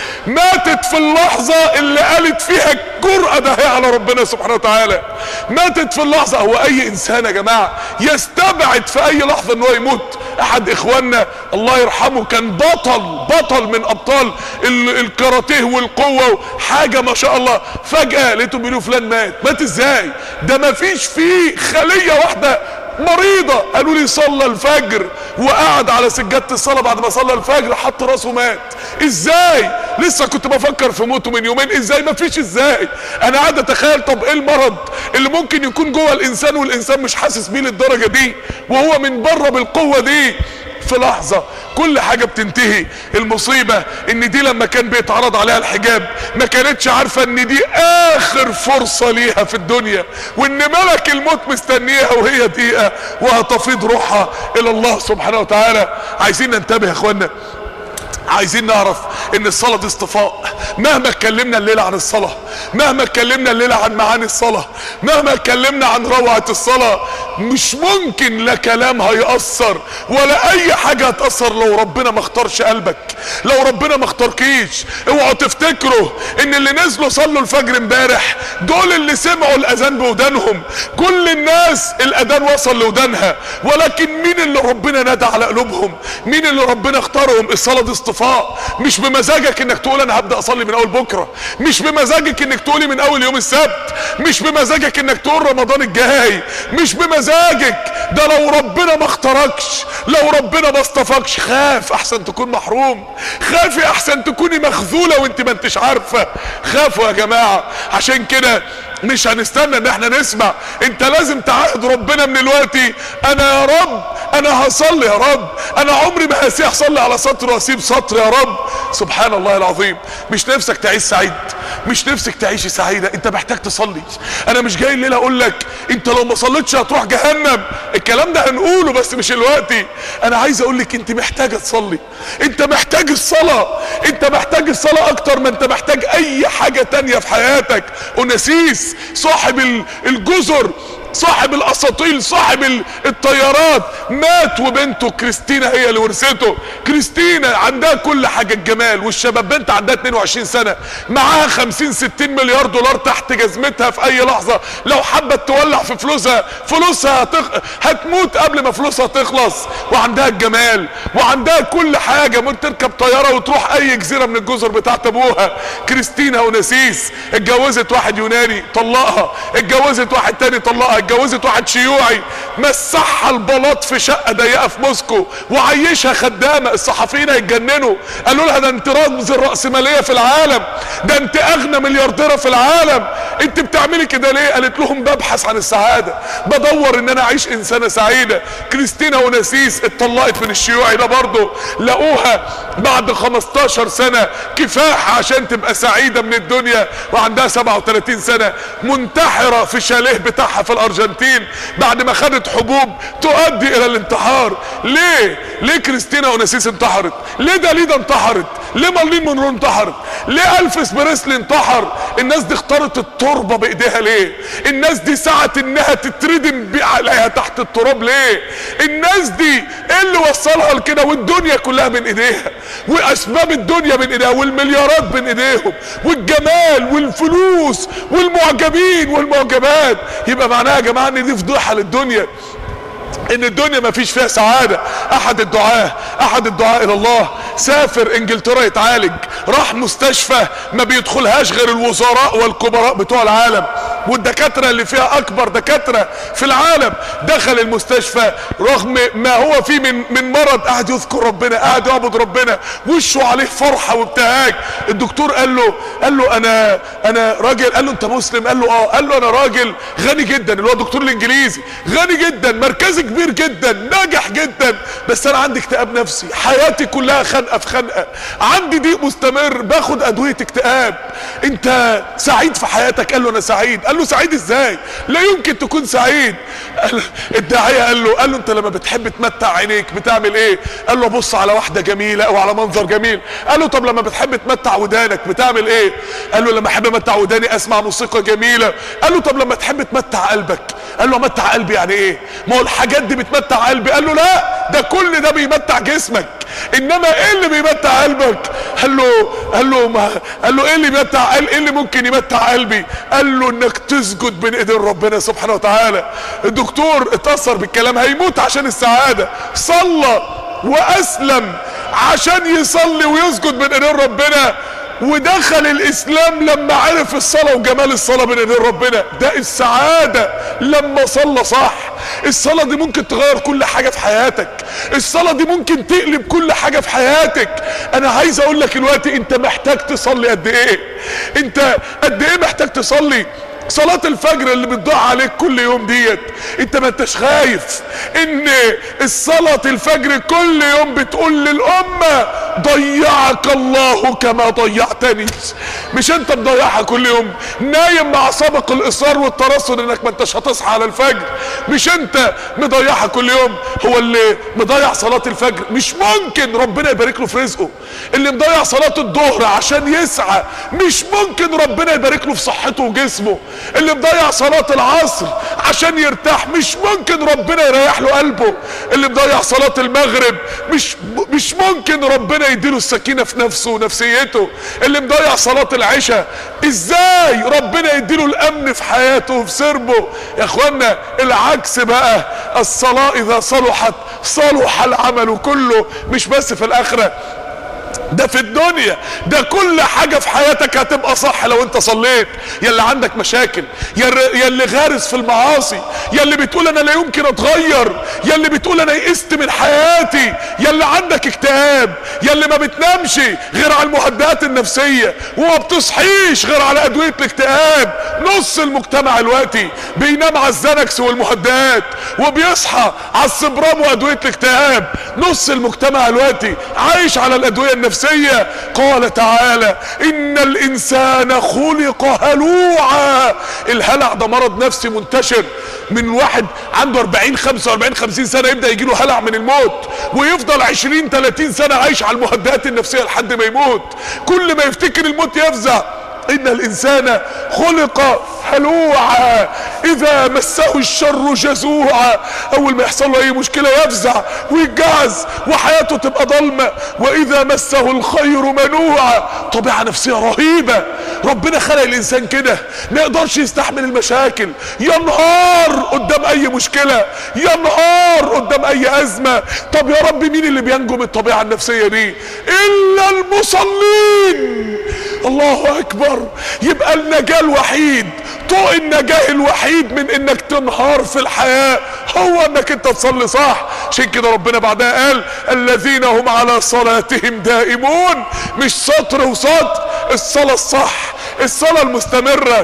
ماتت في اللحظه اللي قالت فيها الجرأه ده على ربنا سبحانه وتعالى. ماتت في اللحظه. هو اي انسان يا جماعه يستبعد في اي لحظه ان هو يموت؟ احد اخواننا الله يرحمه كان بطل بطل من ابطال الكاراتيه والقوه، حاجه ما شاء الله. فجاه لقيته بيقولوا فلان مات. مات ازاي؟ ده ما فيش فيه خليه واحده مريضة. قالوا لي صلى الفجر وقعد على سجادة الصلاة بعد ما صلى الفجر حط راسه مات. ازاي؟ لسه كنت بفكر في موته من يومين. ازاي؟ ما فيش ازاي. انا قاعد اتخيل طب ايه المرض اللي ممكن يكون جوه الانسان والانسان مش حاسس بيه للدرجة دي وهو من بره بالقوة دي؟ في لحظة كل حاجة بتنتهي. المصيبة ان دي لما كان بيتعرض عليها الحجاب ما كانتش عارفة ان دي اخر فرصة ليها في الدنيا، وان ملك الموت مستنيها وهي دقيقة وهتفيض روحها الى الله سبحانه وتعالى. عايزين ننتبه يا اخوانا. عايزين نعرف ان الصلاة دي اصطفاء. مهما اتكلمنا الليلة عن الصلاة، مهما اتكلمنا الليلة عن معاني الصلاة، مهما اتكلمنا عن روعة الصلاة، مش ممكن لا كلام هيأثر ولا اي حاجة هتأثر لو ربنا ما اختارش قلبك، لو ربنا ما اختاركيش. اوعوا تفتكروا ان اللي نزلوا صلوا الفجر امبارح دول اللي سمعوا الاذان بودانهم. كل الناس الاذان وصل لودانها، ولكن مين اللي ربنا نادى على قلوبهم؟ مين اللي ربنا اختارهم؟ الصلاة دي اصطفاء. مش بمزاجك انك تقول انا هبدأ اصلي من اول بكرة، مش بمزاجك انك تقولي من اول يوم السبت، مش بمزاجك انك تقول رمضان الجاي، مش بمزاجك. ده لو ربنا ما اختاركش، لو ربنا ما اصطفاكش، خاف احسن تكون محروم، خافي احسن تكوني مخذولة وانت ما انتش عارفة. خافوا يا جماعة. عشان كده مش هنستنى ان احنا نسمع، انت لازم تعهد ربنا من دلوقتي. انا يا رب انا هصلي يا رب، انا عمري ما هسيح اصلي على سطر واسيب سطر يا رب. سبحان الله العظيم. مش نفسك تعيش سعيد؟ مش نفسك تعيشي سعيدة؟ انت محتاج تصلي. انا مش جاي الليلة اقول لك انت لو ما صليتش هتروح جهنم، الكلام ده هنقوله بس مش دلوقتي. انا عايز اقول لك انت محتاجة تصلي، انت محتاج الصلاة، انت محتاج الصلاة اكتر ما انت محتاج اي حاجة تانية في حياتك. أوناسيس صاحب الجزر، صاحب الاساطيل، صاحب الطيارات، مات وبنته كريستينا هي اللي ورثته. كريستينا عندها كل حاجة، الجمال والشباب، بنت عندها اتنين وعشرين سنة، معاها خمسين ستين مليار دولار تحت جزمتها، في اي لحظة لو حبت تولع في فلوسها فلوسها هتخ... هتموت قبل ما فلوسها تخلص. وعندها الجمال وعندها كل حاجة، ممكن تركب طيارة وتروح اي جزيرة من الجزر بتاعت ابوها. كريستينا أوناسيس اتجوزت واحد يوناني طلقها، اتجوزت واحد تاني طلقها، اتجوزت واحد شيوعي مسحها البلاط في شقه ضيقه في موسكو وعيشها خدامه. الصحفيين هيتجننوا، قالوا لها ده انت رمز الرأسمالية في العالم، ده انت اغنى مليارديره في العالم، انت بتعملي كده ليه؟ قالت لهم ببحث عن السعاده، بدور ان انا اعيش انسانه سعيده. كريستينا أوناسيس اتطلقت من الشيوعي ده برضه، لقوها بعد خمستاشر سنه كفاح عشان تبقى سعيده من الدنيا، وعندها سبعة وتلاتين سنه منتحره في شاليه بتاعها في الارجنتين بعد ما خدت حبوب تؤدي الى الانتحار. ليه؟ ليه كريستينا أوناسيس انتحرت؟ ليه داليدا انتحرت؟ ليه مارلين مونرو انتحرت؟ ليه ألفيس بريسلي انتحر؟ الناس دي اختارت التربه بايديها ليه؟ الناس دي سعت انها تتردم عليها تحت التراب ليه؟ الناس دي ايه اللي وصلها لكده؟ والدنيا كلها بين ايديها، واسباب الدنيا بين ايديها، والمليارات بين ايديهم، والجمال والفلوس والمعجبين والمعجبات. يبقى معناها يا جماعه ان دي فضيحه للدنيا، ان الدنيا ما فيش فيها سعادة. احد الدعاة احد الدعاء الى الله سافر انجلترا يتعالج، راح مستشفى ما بيدخلهاش غير الوزراء والكبراء بتوع العالم والدكاترة اللي فيها اكبر دكاترة في العالم. دخل المستشفى رغم ما هو فيه من من مرض، قاعد يذكر ربنا، قاعد يعبد ربنا، وشه عليه فرحة وابتهاج. الدكتور قال له قال له انا انا راجل، قال له انت مسلم؟ قال له اه. قال له انا راجل غني جدا، اللي هو الدكتور الانجليزي، غني جدا، مركزي كبير جدا، ناجح جدا، بس انا عندي اكتئاب نفسي، حياتي كلها خنقه في خنقه، عندي ضيق مستمر، باخد ادويه اكتئاب. انت سعيد في حياتك؟ قال له انا سعيد. قال له سعيد ازاي؟ لا يمكن تكون سعيد. الداعيه قال له قال له انت لما بتحب تمتع عينيك بتعمل ايه؟ قال له ابص على واحده جميله او على منظر جميل. قال له طب لما بتحب تمتع ودانك بتعمل ايه؟ قال له لما احب امتع وداني اسمع موسيقى جميله. قال له طب لما تحب تمتع قلبك؟ قال له امتع قلبي يعني ايه؟ ما هو الحاجات دي بتمتع قلبي. قال له لا، ده كل ده بيمتع جسمك، انما ايه اللي بيمتع قلبك؟ قال له قال له ما قال له ايه اللي بيمتع قال ايه اللي ممكن يمتع قلبي؟ قال له انك تسجد بين ايدين ربنا سبحانه وتعالى. الدكتور اتأثر بالكلام، هيموت عشان السعادة، صلى واسلم عشان يصلي ويسجد بين ايدين ربنا، ودخل الاسلام لما عرف الصلاة وجمال الصلاة بين ايدين ربنا. ده السعادة لما صلى صح. الصلاة دي ممكن تغير كل حاجة في حياتك، الصلاة دي ممكن تقلب كل حاجة في حياتك. انا عايز اقول لك دلوقتي انت محتاج تصلي قد ايه، انت قد ايه محتاج تصلي. صلاة الفجر اللي بتضيع عليك كل يوم ديت، انت ما انتش خايف ان الصلاة الفجر كل يوم بتقول للأمة ضيعك الله كما ضيعتني؟ مش انت مضيعها كل يوم، نايم مع سابق الاصرار والترصد انك ما انتش هتصحى على الفجر؟ مش انت مضيعها كل يوم؟ هو اللي مضيع صلاة الفجر مش ممكن ربنا يبارك له في رزقه. اللي مضيع صلاة الظهر عشان يسعى مش ممكن ربنا يبارك له في صحته وجسمه. اللي مضيع صلاة العصر عشان يرتاح مش ممكن ربنا يريح له قلبه. اللي مضيع صلاة المغرب مش مش ممكن ربنا يديله السكينة في نفسه ونفسيته. اللي مضيع صلاة العشاء ازاي ربنا يديله الامن في حياته وفي سربه؟ يا اخوانا العكس بقى، الصلاة اذا صلحت صلح العمل كله. مش بس في الاخرة، ده في الدنيا، ده كل حاجة في حياتك هتبقى صح لو انت صليت. يا اللي عندك مشاكل، يا اللي غارس في المعاصي، يا اللي بتقول انا لا يمكن اتغير، يا اللي بتقول انا يئست من حياتي، يا اللي عندك اكتئاب، يا اللي ما بتنامش غير على المهدئات النفسية وما بتصحيش غير على ادوية الاكتئاب. نص المجتمع دلوقتي بينام على الزنكس والمهدئات وبيصحى على السبرام وادوية الاكتئاب. نص المجتمع دلوقتي عايش على الادوية النفسية. قال تعالى ان الانسان خلق هلوعا. الهلع ده مرض نفسي منتشر، من واحد عنده اربعين خمسة واربعين خمسين سنة يبدأ يجيله هلع من الموت، ويفضل عشرين تلاتين سنة عايش على المهدئات النفسية لحد ما يموت. كل ما يفتكر الموت يفزع. ان الانسان خلق هلوعا اذا مسه الشر جزوعا. اول ما يحصل له اي مشكلة يفزع ويتجعز وحياته تبقى ضلمة. واذا مسه الخير منوعا. طبيعة نفسية رهيبة. ربنا خلق الانسان كده ما يقدرش يستحمل المشاكل، ينهار قدام اي مشكلة، ينهار قدام اي ازمة. طب يا رب مين اللي بينجو من الطبيعة النفسية دي؟ الا المصلين. الله اكبر. يبقى النجاة الوحيد، طوق النجاة الوحيد من انك تنهار في الحياة هو انك انت تصلي صح. عشان كده ربنا بعدها قال الذين هم على صلاتهم دائمون. مش سطر وسطر، الصلاة الصح، الصلاة المستمرة.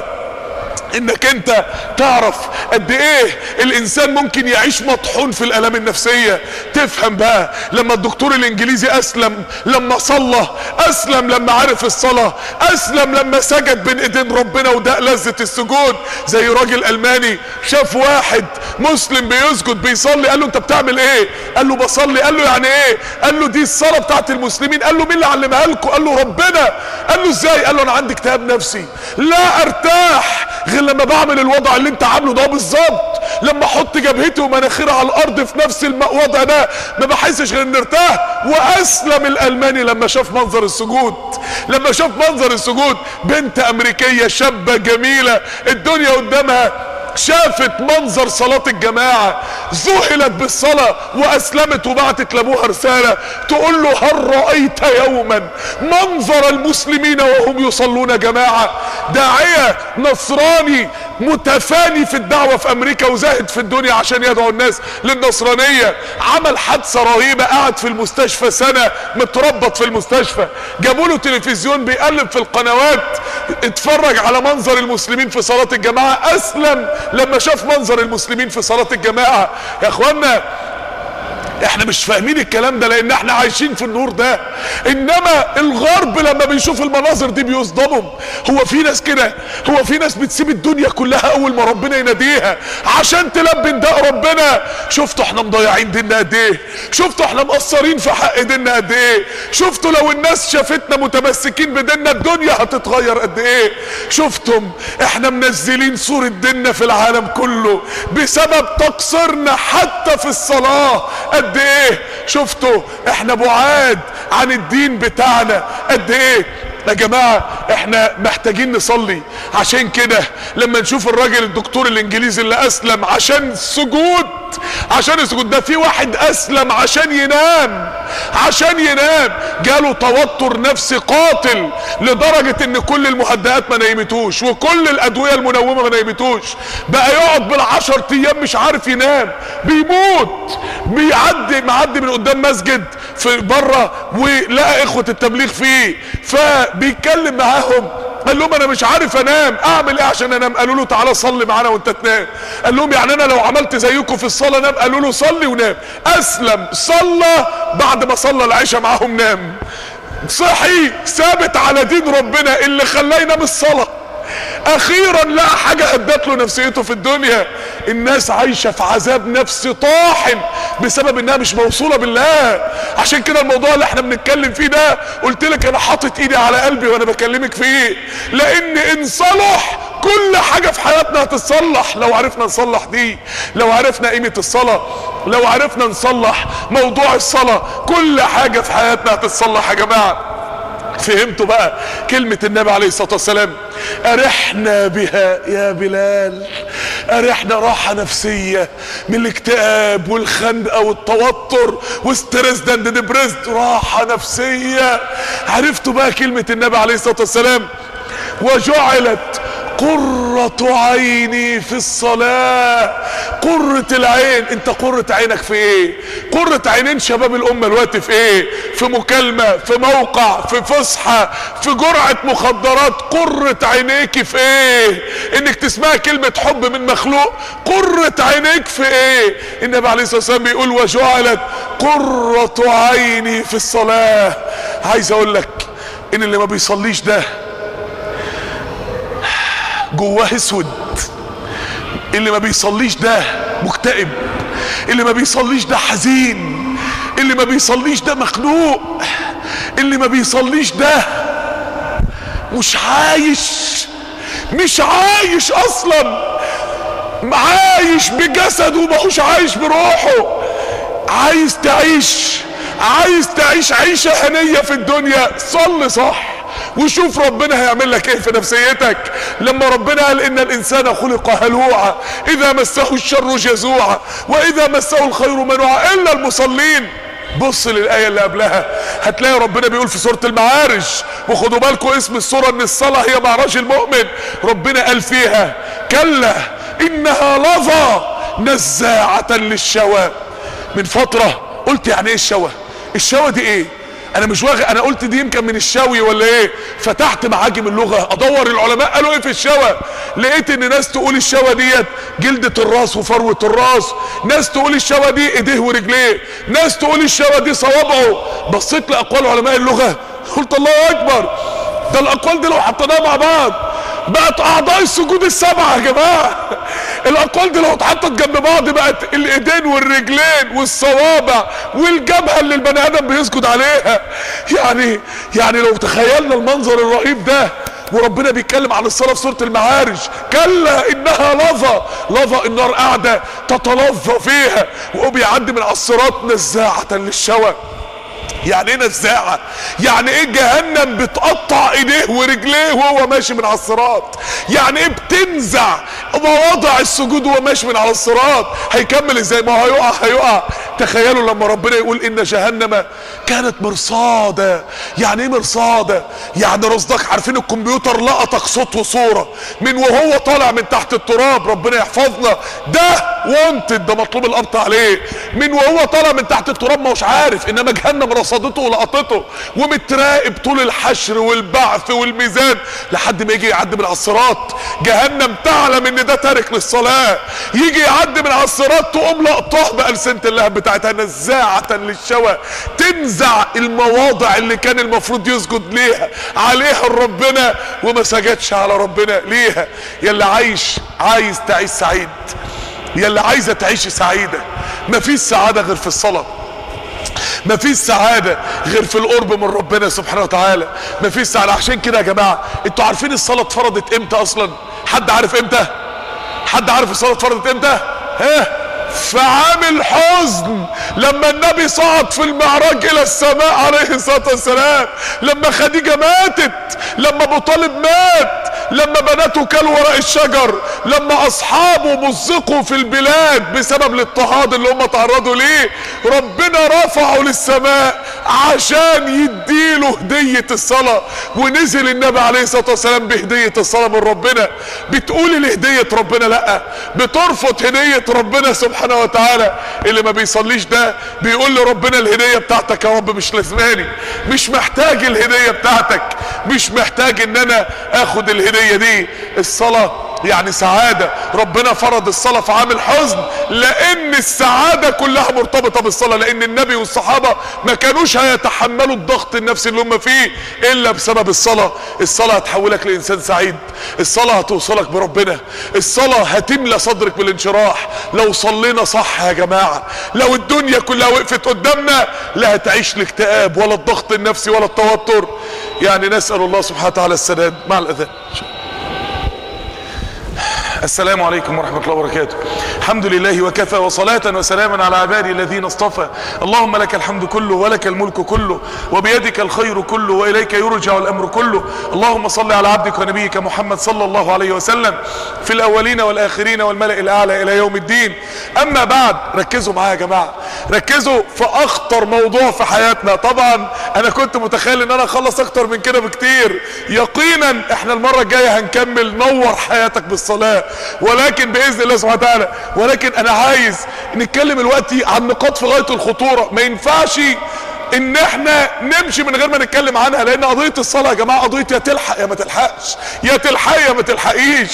انك انت تعرف قد ايه الانسان ممكن يعيش مطحون في الالام النفسية. تفهم بقى لما الدكتور الانجليزي اسلم لما صلى، اسلم لما عرف الصلاة، اسلم لما سجد بين ايدين ربنا وداق لذة السجود. زي راجل الماني شاف واحد مسلم بيسجد بيصلي، قال له انت بتعمل ايه؟ قال له بصلي. قال له يعني ايه؟ قال له دي الصلاة بتاعت المسلمين. قال له مين اللي علمها لكم؟ قال له ربنا. قال له ازاي؟ قال له انا عندي اكتئاب نفسي لا ارتاح غير لما بعمل الوضع اللي انت عامله ده بالظبط. لما احط جبهتي ومناخيري على الارض في نفس الوضع ده ما بحسش غير اني ارتاح. واسلم الالماني لما شاف منظر السجود. لما شاف منظر السجود، بنت امريكية شابة جميلة الدنيا قدامها شافت منظر صلاة الجماعة، ذهلت بالصلاة واسلمت وبعتت لابوها رسالة تقول له هل رأيت يوما منظر المسلمين وهم يصلون جماعة؟ داعية نصراني متفاني في الدعوة في امريكا وزاهد في الدنيا عشان يدعو الناس للنصرانية، عمل حادثة رهيبة، قعد في المستشفى سنة متربط في المستشفى. جابوا له تلفزيون بيقلب في القنوات اتفرج على منظر المسلمين في صلاة الجماعة، اسلم لما شاف منظر المسلمين في صلاة الجماعة. يا اخوانا احنا مش فاهمين الكلام ده لان احنا عايشين في النور ده، انما الغرب لما بيشوف المناظر دي بيصدموا. هو في ناس كده، هو في ناس بتسيب الدنيا كلها اول ما ربنا يناديها عشان تلبي نداء ربنا. شفتوا احنا مضيعين ديننا قد ايه؟ شفتوا احنا مقصرين في حق ديننا قد ايه؟ شفتوا لو الناس شافتنا متمسكين بديننا الدنيا هتتغير قد ايه؟ شفتم احنا منزلين صورة ديننا في العالم كله بسبب تقصيرنا حتى في الصلاة قد ايه؟ شفتوا احنا بعاد عن الدين بتاعنا قد ايه؟ يا جماعة احنا محتاجين نصلي. عشان كده لما نشوف الراجل الدكتور الانجليزي اللي اسلم عشان السجود، عشان السجود ده، في واحد اسلم عشان ينام، عشان ينام جاله توتر نفسي قاتل لدرجة ان كل المهدئات ما نيمتوش وكل الادوية المنومة ما نيمتوش، بقى يقعد بالعشر ايام مش عارف ينام، بيموت. بيعدي معدي من قدام مسجد في بره ولقى اخوة التبليغ فيه، فبيتكلم معاهم قال لهم انا مش عارف انام، اعمل ايه عشان انام؟ قالوا له تعالى صلي معانا وانت تنام. قال لهم يعني انا لو عملت زيكم في الصلاه نام؟ قالوا له صلي ونام. اسلم، صلى، بعد ما صلى العشاء معاهم نام. صحي، ثابت على دين ربنا اللي خلاه ينام الصلاه. اخيرا لقى حاجه هدت له نفسيته في الدنيا. الناس عايشه في عذاب نفسي طاحن بسبب انها مش موصوله بالله. عشان كده الموضوع اللي احنا بنتكلم فيه ده قلت لك انا حاطط ايدي على قلبي وانا بكلمك فيه، لان ان صلح كل حاجه في حياتنا هتتصلح. لو عرفنا نصلح دي، لو عرفنا قيمه الصلاه، لو عرفنا نصلح موضوع الصلاه، كل حاجه في حياتنا هتتصلح يا جماعه. فهمتوا بقى كلمة النبي عليه الصلاة والسلام؟ أرحنا بها يا بلال، أرحنا راحة نفسية من الاكتئاب والخنقة والتوتر والستريس ده ديبريسد، راحة نفسية. عرفتوا بقى كلمة النبي عليه الصلاة والسلام؟ وجعلت قرة عيني في الصلاة. قرة العين، انت قرة عينك في ايه؟ قرة عينين شباب الامة الوقت في ايه؟ في مكالمة، في موقع، في فسحة، في جرعة مخدرات. قرة عينيك في ايه؟ انك تسمع كلمة حب من مخلوق. قرة عينيك في ايه؟ النبي عليه الصلاة والسلام بيقول وجعلت قرة عيني في الصلاة. عايز اقول لك ان اللي ما بيصليش ده جواه اسود، اللي ما بيصليش ده مكتئب، اللي ما بيصليش ده حزين، اللي ما بيصليش ده مخنوق، اللي ما بيصليش ده مش عايش، مش عايش اصلا، عايش بجسده وماهوش عايش بروحه. عايز تعيش، عايز تعيش عيشة هنية في الدنيا، صل صح وشوف ربنا هيعمل لك ايه في نفسيتك. لما ربنا قال ان الانسان خلق هلوعا اذا مسه الشر جزوعا واذا مسه الخير منوعا الا المصلين. بص للايه اللي قبلها هتلاقي ربنا بيقول في سوره المعارج، وخدوا بالكم اسم السوره ان الصلاه هي معراج المؤمن. ربنا قال فيها كلا انها لظى نزاعه للشوى. من فتره قلت يعني ايه الشوى؟ الشوى دي ايه؟ انا مش واغي، انا قلت دي يمكن من الشوي ولا ايه؟ فتحت معاجم اللغه ادور العلماء قالوا ايه في الشوى. لقيت ان ناس تقول الشوى ديت جلده الراس وفروه الراس، ناس تقول الشوى دي ايديه ورجليه، ناس تقول الشوى دي صوابعه. بصيت لاقوال علماء اللغه قلت الله اكبر، ده الاقوال دي لو حطيناها مع بعض بقت اعضاء السجود السبعه يا جماعه. الاقوال دي لو اتحطت جنب بعض بقت الايدين والرجلين والصوابع والجبهه اللي البني ادم بيسجد عليها. يعني يعني لو تخيلنا المنظر الرهيب ده وربنا بيتكلم عن الصلاه في سوره المعارج، كلا انها لظى. لظى النار قاعده تتلظى فيها، وهو بيعدي من على الصراط نزاعه للشوى. يعني ايه نزاعه؟ يعني ايه جهنم بتقطع ايديه ورجليه وهو ماشي من على الصراط؟ يعني ايه بتنزع مواضع السجود وهو ماشي من على الصراط؟ هيكمل ازاي؟ ما هو هيقع هيقع. تخيلوا لما ربنا يقول ان جهنم كانت مرصاده. يعني ايه مرصاده؟ يعني رصدك، عارفين الكمبيوتر لقطك صوت وصوره من وهو طالع من تحت التراب، ربنا يحفظنا، ده وانتد، ده مطلوب القبض عليه من وهو طالع من تحت التراب ما هوش عارف، انما جهنم رصدته ولقطته ومتراقب طول الحشر والبعث والميزان لحد ما يجي يعدي من على الصراط. جهنم تعلم ان ده تارك للصلاه، يجي يعدي من على الصراط تقوم لقطاه بألسنة اللهب بتاعتها نزاعه للشوى، تنزع المواضع اللي كان المفروض يسجد ليها عليها ربنا وما سجدش على ربنا ليها. يلا عايش عايز تعيش سعيد، يلا عايزه تعيش سعيده، مفيش سعاده غير في الصلاه، مفيش سعاده غير في القرب من ربنا سبحانه وتعالى، مفيش سعاده. عشان كده يا جماعه انتوا عارفين الصلاه اتفرضت امتى اصلا؟ حد عارف امتى؟ حد عارف الصلاه اتفرضت امتى؟ ها؟ في عام الحزن، لما النبي صعد في المعراج الى السماء عليه الصلاه والسلام، لما خديجه ماتت، لما ابو طالب مات، لما بناته كلوا ورق الشجر، لما اصحابه مزقوا في البلاد بسبب الاضطهاد اللي هم تعرضوا ليه، ربنا رفعه للسماء عشان يديله هديه الصلاه. ونزل النبي عليه الصلاه والسلام بهديه الصلاه من ربنا. بتقولي لهديه ربنا لا، بترفض هديه ربنا سبحانه وتعالى. اللي ما بيصليش ده بيقول لربنا الهديه بتاعتك يا رب مش لازماني، مش محتاج الهديه بتاعتك. مش محتاج ان انا اخد الهدية دي. الصلاة يعني سعادة. ربنا فرض الصلاة في عام الحزن لان السعادة كلها مرتبطة بالصلاة، لان النبي والصحابة ما كانوش هيتحملوا الضغط النفسي اللي هم فيه الا بسبب الصلاة. الصلاة هتحولك لانسان سعيد، الصلاة هتوصلك بربنا، الصلاة هتملى صدرك بالانشراح. لو صلينا صح يا جماعة، لو الدنيا كلها وقفت قدامنا لا هتعيش الاكتئاب ولا الضغط النفسي ولا التوتر. يعني نسأل الله سبحانه وتعالى السداد. مع الأذان. السلام عليكم ورحمة الله وبركاته. الحمد لله وكفى، وصلاة وسلاما على عبادي الذين اصطفى. اللهم لك الحمد كله ولك الملك كله وبيدك الخير كله وإليك يرجع الأمر كله. اللهم صل على عبدك ونبيك محمد صلى الله عليه وسلم في الأولين والآخرين والملأ الأعلى إلى يوم الدين. أما بعد، ركزوا معايا يا جماعة، ركزوا في أخطر موضوع في حياتنا. طبعا أنا كنت متخيل إن أنا أخلص أكتر من كده بكتير. يقينا إحنا المرة الجاية هنكمل نور حياتك بالصلاة، ولكن باذن الله سبحانه وتعالى. ولكن انا عايز نتكلم دلوقتي عن نقاط في غايه الخطوره. ما ينفعش ان احنا نمشي من غير ما نتكلم عنها، لان قضيه الصلاه يا جماعه قضيه يا تلحق يا ما تلحقش، يا تلحق يا ما تلحقيش.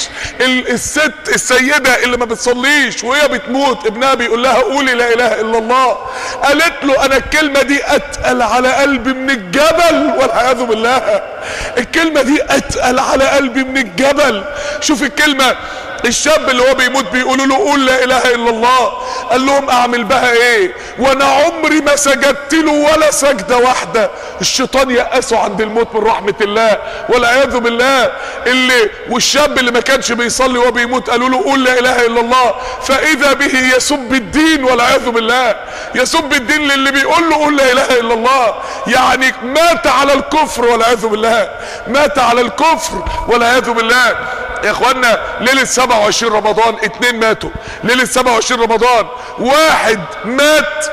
الست السيده اللي ما بتصليش وهي بتموت ابنها بيقول لها قولي لا اله الا الله، قالت له انا الكلمه دي اتقل على قلبي من الجبل والعياذ بالله. الكلمه دي اتقل على قلبي من الجبل. شوف الكلمه. الشاب اللي هو بيموت بيقولوا له قول لا اله الا الله، قال لهم اعمل بها ايه وانا عمري ما سجدت له ولا سجده واحده. الشيطان يأسه عند الموت من رحمه الله والعياذ بالله. اللي والشاب اللي ما كانش بيصلي وهو بيموت قالوا له قول لا اله الا الله، فاذا به يسب الدين والعياذ بالله. يسب الدين للي بيقول له قول لا اله الا الله، يعني مات على الكفر والعياذ بالله، مات على الكفر والعياذ بالله. يا اخوانا ليلة سبعة وعشرين رمضان اتنين ماتوا. ليلة سبعة وعشرين رمضان واحد مات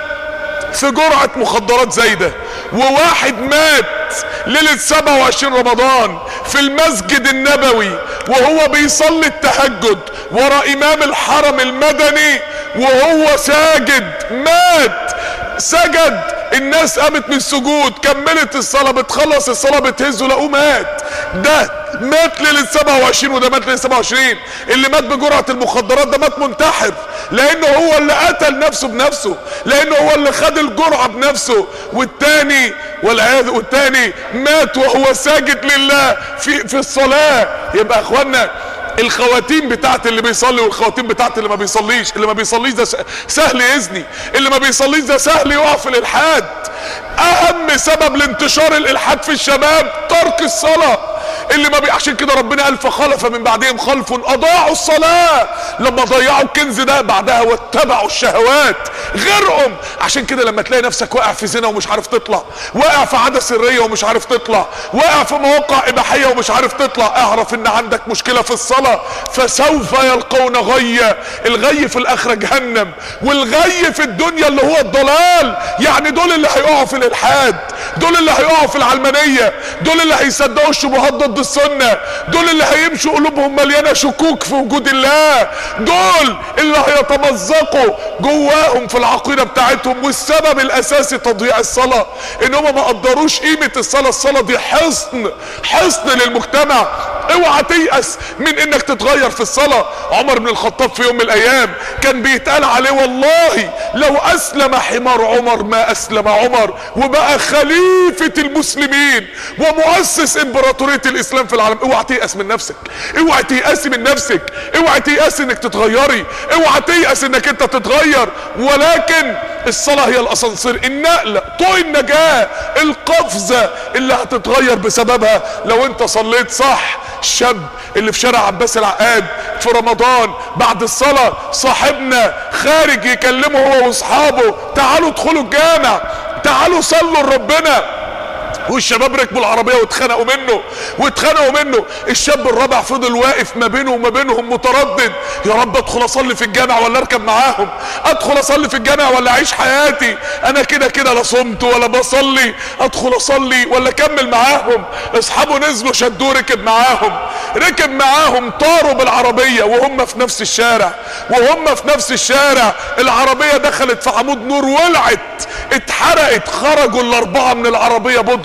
في جرعة مخدرات زايدة، وواحد مات ليلة سبعة وعشرين رمضان في المسجد النبوي وهو بيصلي التهجد ورا امام الحرم المدني وهو ساجد. مات سجد، الناس قامت من السجود كملت الصلاة، بتخلص الصلاة بتهزه لقوه مات. ده مات ليلة سبعة وعشرين وده مات ليلة سبعة وعشرين. اللي مات بجرعة المخدرات ده مات منتحر، لانه هو اللي قتل نفسه بنفسه، لانه هو اللي خد الجرعة بنفسه. والتاني والعياذ والتاني مات وهو ساجد لله في في الصلاة. يبقى اخوانا الخواتيم بتاعت اللي بيصلي والخواتيم بتاعت اللي ما بيصليش. اللي ما بيصليش ده سهل يزني، اللي ما بيصليش ده سهل يقع في الالحاد. اهم سبب لانتشار الالحاد في الشباب ترك الصلاة. اللي ما بي... عشان كده ربنا قال فخلف من بعدهم خلف اضاعوا الصلاة. لما ضيعوا الكنز ده بعدها واتبعوا الشهوات غيرهم. عشان كده لما تلاقي نفسك واقع في زنا ومش عارف تطلع، واقع في عادة سرية ومش عارف تطلع، واقع في مواقع اباحية ومش عارف تطلع، اعرف ان عندك مشكلة في الصلاة. فسوف يلقون غيا. الغي في الاخرة جهنم، والغي في الدنيا اللي هو الضلال. يعني دول اللي هيقعوا في الالحاد، دول اللي هيقعوا في العلمانية، دول اللي هيصدقوا الشبهات ضد السنة، دول اللي هيمشوا قلوبهم مليانة شكوك في وجود الله، دول اللي هيتمزقوا جواهم في العقيدة بتاعتهم. والسبب الاساسي تضييع الصلاة، ان هم ما قدروش قيمة الصلاة. الصلاة دي حصن، حصن للمجتمع. اوعى تيأس من انك تتغير في الصلاة. عمر بن الخطاب في يوم من الايام كان بيتقال عليه والله لو اسلم حمار عمر ما اسلم عمر، وبقى خليفة المسلمين ومؤسس امبراطورية الاسلام في العالم. اوعى تيأس من نفسك، اوعى تيأسي من نفسك، اوعى تيأس انك تتغيري، اوعى تيأس انك انت تتغير. ولكن الصلاة هي الاسانسير، النقلة، طوق النجاة، القفزة اللي هتتغير بسببها لو انت صليت صح. الشاب اللي في شارع عباس العقاد في رمضان بعد الصلاة صاحبنا خارج يكلمه هو واصحابه تعالوا ادخلوا الجامع، تعالوا صلوا لربنا. والشباب ركبوا العربية واتخانقوا منه واتخانقوا منه. الشاب الرابع فضل واقف ما بينه وما بينهم متردد، يا رب ادخل اصلي في الجامع ولا اركب معاهم، ادخل اصلي في الجامع ولا اعيش حياتي، انا كده كده لا صمت ولا بصلي، ادخل اصلي ولا اكمل معاهم. اصحابه نزلوا شدوه ركب معاهم، ركب معاهم طاروا بالعربية وهم في نفس الشارع، وهم في نفس الشارع العربية دخلت في عمود نور ولعت اتحرقت. خرجوا الاربعة من العربية بودرة،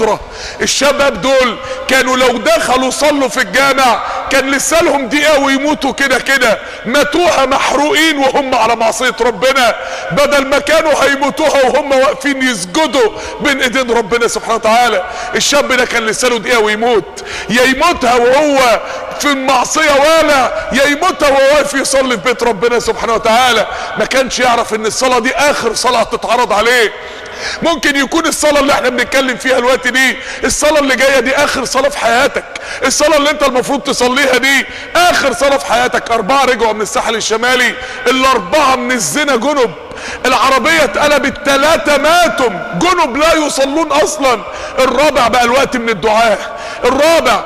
الشباب دول كانوا لو دخلوا صلوا في الجامع كان لسه لهم دقيقة ويموتوا كده كده، ماتوها محروقين وهم على معصية ربنا، بدل ما كانوا هيموتوها وهم واقفين يسجدوا بين ايدين ربنا سبحانه وتعالى. الشاب ده كان لسه له دقيقة ويموت، يا يموتها وهو في المعصية والع، يا يموتها وهو واقف يصلي في بيت ربنا سبحانه وتعالى. ما كانش يعرف ان الصلاة دي اخر صلاة تتعرض عليه. ممكن يكون الصلاة اللي احنا بنتكلم فيها الوقت دي، الصلاة اللي جاية دي اخر صلاة في حياتك، الصلاة اللي انت المفروض تصليها دي اخر صلاة في حياتك. اربعة رجعوا من الساحل الشمالي، الاربعة من الزنا جنب، العربية اتقلبت، ثلاثة ماتوا جنب لا يصلون اصلا، الرابع بقى الوقت من الدعاء، الرابع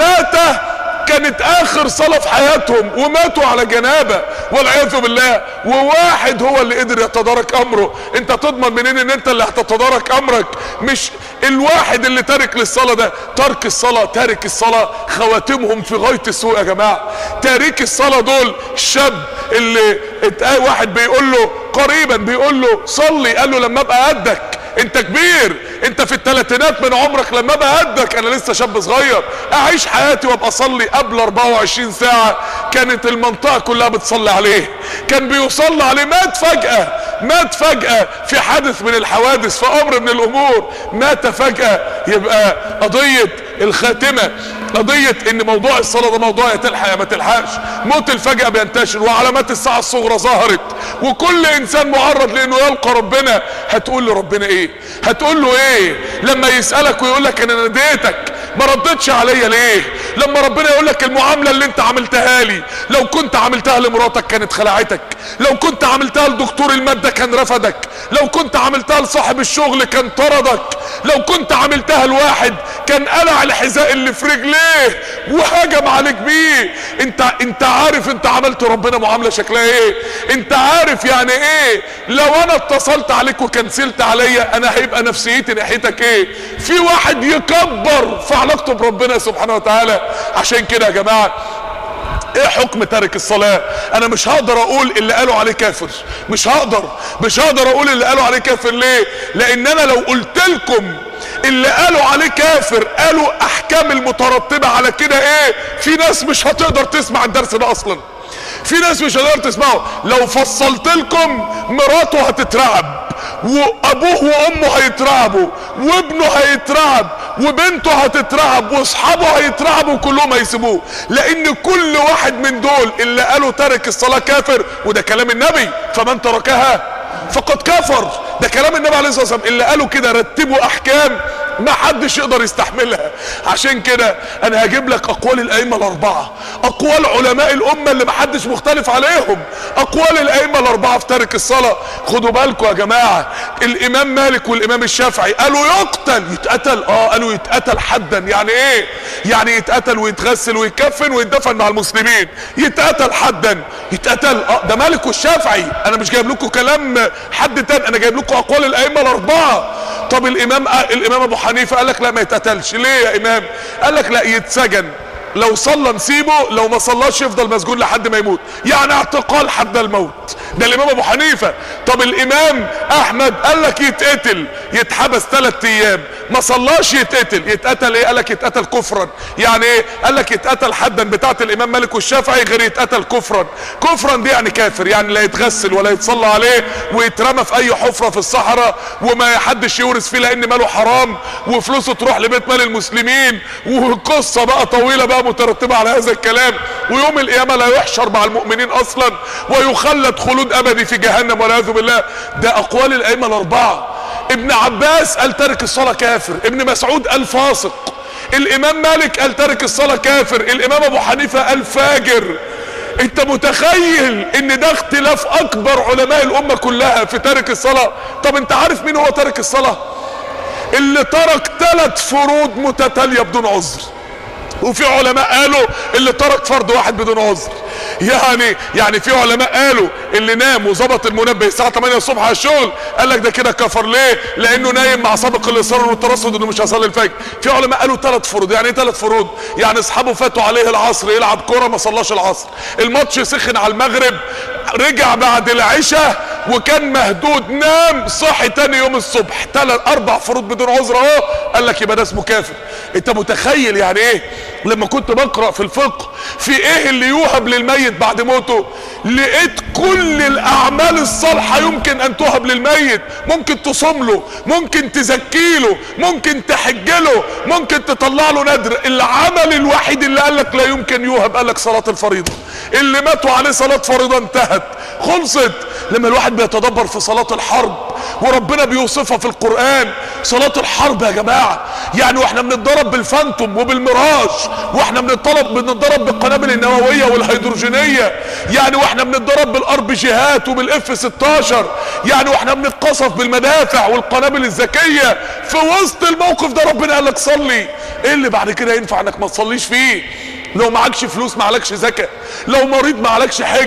ثلاثة كانت اخر صلاة في حياتهم وماتوا على جنابة والعياذ بالله، وواحد هو اللي قدر يتدارك امره. انت تضمن منين ان انت اللي هتتدارك امرك؟ مش الواحد اللي تارك للصلاة ده. ترك الصلاة، تارك الصلاة خواتمهم في غاية السوء يا جماعة. تارك الصلاة دول الشاب اللي واحد بيقول له قريبا، بيقول له صلي، قال له لما ابقى قدك، انت كبير، انت في الثلاثينات من عمرك، لما ابقى قدك انا لسه شاب صغير اعيش حياتي وابقى اصلي. قبل اربعة وعشرين ساعة كانت المنطقة كلها بتصلي عليه، كان بيصلي عليه، مات فجأة، مات فجأة في حادث من الحوادث، في امر من الامور، مات فجأة. يبقى قضية الخاتمة، قضية ان موضوع الصلاة ده موضوع يا تلحق يا ما تلحقش. موت الفجأة بينتشر، وعلامات الساعة الصغرى ظهرت، وكل انسان معرض لانه يلقى ربنا. هتقول لربنا ايه؟ هتقول له ايه لما يسألك ويقول لك انا ناديتك ما ردتش عليا ليه؟ لما ربنا يقول لك المعاملة اللي انت عملتها لي لو كنت عملتها لمراتك كانت خلعتك، لو كنت عملتها لدكتور المادة كان رفضك، لو كنت عملتها لصاحب الشغل كان طردك، لو كنت عملتها لواحد كان قلع الحذاء اللي في رجليه وهجم عليك بيه. انت انت عارف انت عملت ربنا معاملة شكلها ايه؟ انت عارف يعني ايه لو انا اتصلت عليك وكنسلت عليا انا هيبقى نفسيتي ناحيتك ايه؟ في واحد يكبر في علاقته بربنا سبحانه وتعالى. عشان كده يا جماعة ايه حكم تارك الصلاة؟ انا مش هقدر اقول اللي قالوا عليه كافر، مش هقدر مش هقدر اقول اللي قالوا عليه كافر. ليه؟ لان انا لو قلت لكم اللي قالوا عليه كافر قالوا احكام المترتبة على كده ايه، في ناس مش هتقدر تسمع الدرس ده اصلا، في ناس مش هتقدر تسمعه. لو فصلت لكم مراته هتترعب، وابوه وامه هيترعبوا، وابنه هيترعب، وبنته هتترعب، واصحابه هيترعبوا، كلهم هيسيبوه. لان كل واحد من دول اللي قالوا ترك الصلاة كافر، وده كلام النبي، فمن تركها فقد كفر، ده كلام النبي عليه الصلاة والسلام. اللي قالوا كده رتبوا احكام ما حدش يقدر يستحملها. عشان كده انا هجيب لك اقوال الائمه الاربعه، اقوال علماء الامه اللي ما حدش مختلف عليهم، اقوال الائمه الاربعه في تارك الصلاه. خدوا بالكم يا جماعه، الامام مالك والامام الشافعي قالوا يقتل، يتقتل، اه قالوا يتقتل حدا. يعني ايه؟ يعني يتقتل ويتغسل ويتكفن ويتدفن مع المسلمين، يتقتل حدا، يتقتل. اه ده مالك والشافعي، انا مش جايب لكم كلام حد تاني، انا جايب لكم اقوال الائمه الاربعه. طب الامام الامام ابو حنيفه قال لك لا ما يتقتلش. ليه يا امام؟ قال لك لا يتسجن، لو صلى نسيبه، لو ما صلاش يفضل مسجون لحد ما يموت، يعني اعتقال حد الموت. ده الامام ابو حنيفه. طب الامام احمد قال لك يتقتل، يتحبس ثلاث ايام، ما صلاش يتقتل. يتقتل ايه؟ قال لك يتقتل كفرا. يعني ايه؟ قال لك يتقتل حدا بتاعت الامام مالك والشافعي غير يتقتل كفرا. كفرا دي يعني كافر، يعني لا يتغسل ولا يتصلى عليه، ويترمى في اي حفره في الصحراء، وما حدش يورث فيه لان ماله حرام، وفلوسه تروح لبيت مال المسلمين، وقصه بقى طويله بقى مترتبه على هذا الكلام. ويوم القيامه لا يحشر مع المؤمنين اصلا، ويخلد خلود ابدي في جهنم والعياذ بالله. ده اقوال الائمه الاربعه. ابن عباس قال تارك الصلاه كافر، ابن مسعود قال فاسق، الامام مالك قال تارك الصلاه كافر، الامام ابو حنيفه قال فاجر. انت متخيل ان ده اختلاف اكبر علماء الامه كلها في تارك الصلاه؟ طب انت عارف مين هو تارك الصلاه؟ اللي ترك ثلاث فروض متتاليه بدون عذر. وفي علماء قالوا اللي ترك فرض واحد بدون عذر. يعني يعني في علماء قالوا اللي نام وظبط المنبه الساعه ثمانية الصبح على الشغل، قال لك ده كده كفر. ليه؟ لانه نايم مع سابق الاصرار والترصد انه مش هيصلي الفجر. في علماء قالوا ثلاث فروض. يعني ايه ثلاث فروض؟ يعني اصحابه فاتوا عليه العصر يلعب كوره ما صلاش العصر، الماتش سخن على المغرب، رجع بعد العشاء وكان مهدود، نام صحي تاني يوم الصبح ثلاث اربع فروض بدون عذر اهو، قال لك يبقى ده اسمه كافر. انت متخيل يعني ايه؟ لما كنت بقرأ في الفقه في ايه اللي يوهب للميت بعد موته، لقيت كل الاعمال الصالحة يمكن ان توهب للميت. ممكن تصوم له، ممكن تزكي له، ممكن تحج له، ممكن تطلع له نذر. العمل الوحيد اللي قال لك لا يمكن يوهب قال لك صلاة الفريضة. اللي ماتوا عليه صلاة فريضة انتهت خلصت. لما الواحد بيتدبر في صلاة الحرب وربنا بيوصفها في القرآن، صلاة الحرب يا جماعة يعني واحنا بنتضرب بالفانتوم وبالميراج، واحنا بنتضرب بنتضرب بالقنابل النووية والهيدروجينية، يعني واحنا بنتضرب بالار بي جيهات وبالاف ستاشر، يعني واحنا بنتقصف بالمدافع والقنابل الذكية. في وسط الموقف ده ربنا قال لك صلي. ايه اللي بعد كده ينفع انك ما تصليش فيه؟ لو معكش فلوس ما عليكش زكاة، لو مريض ما عليكش حج،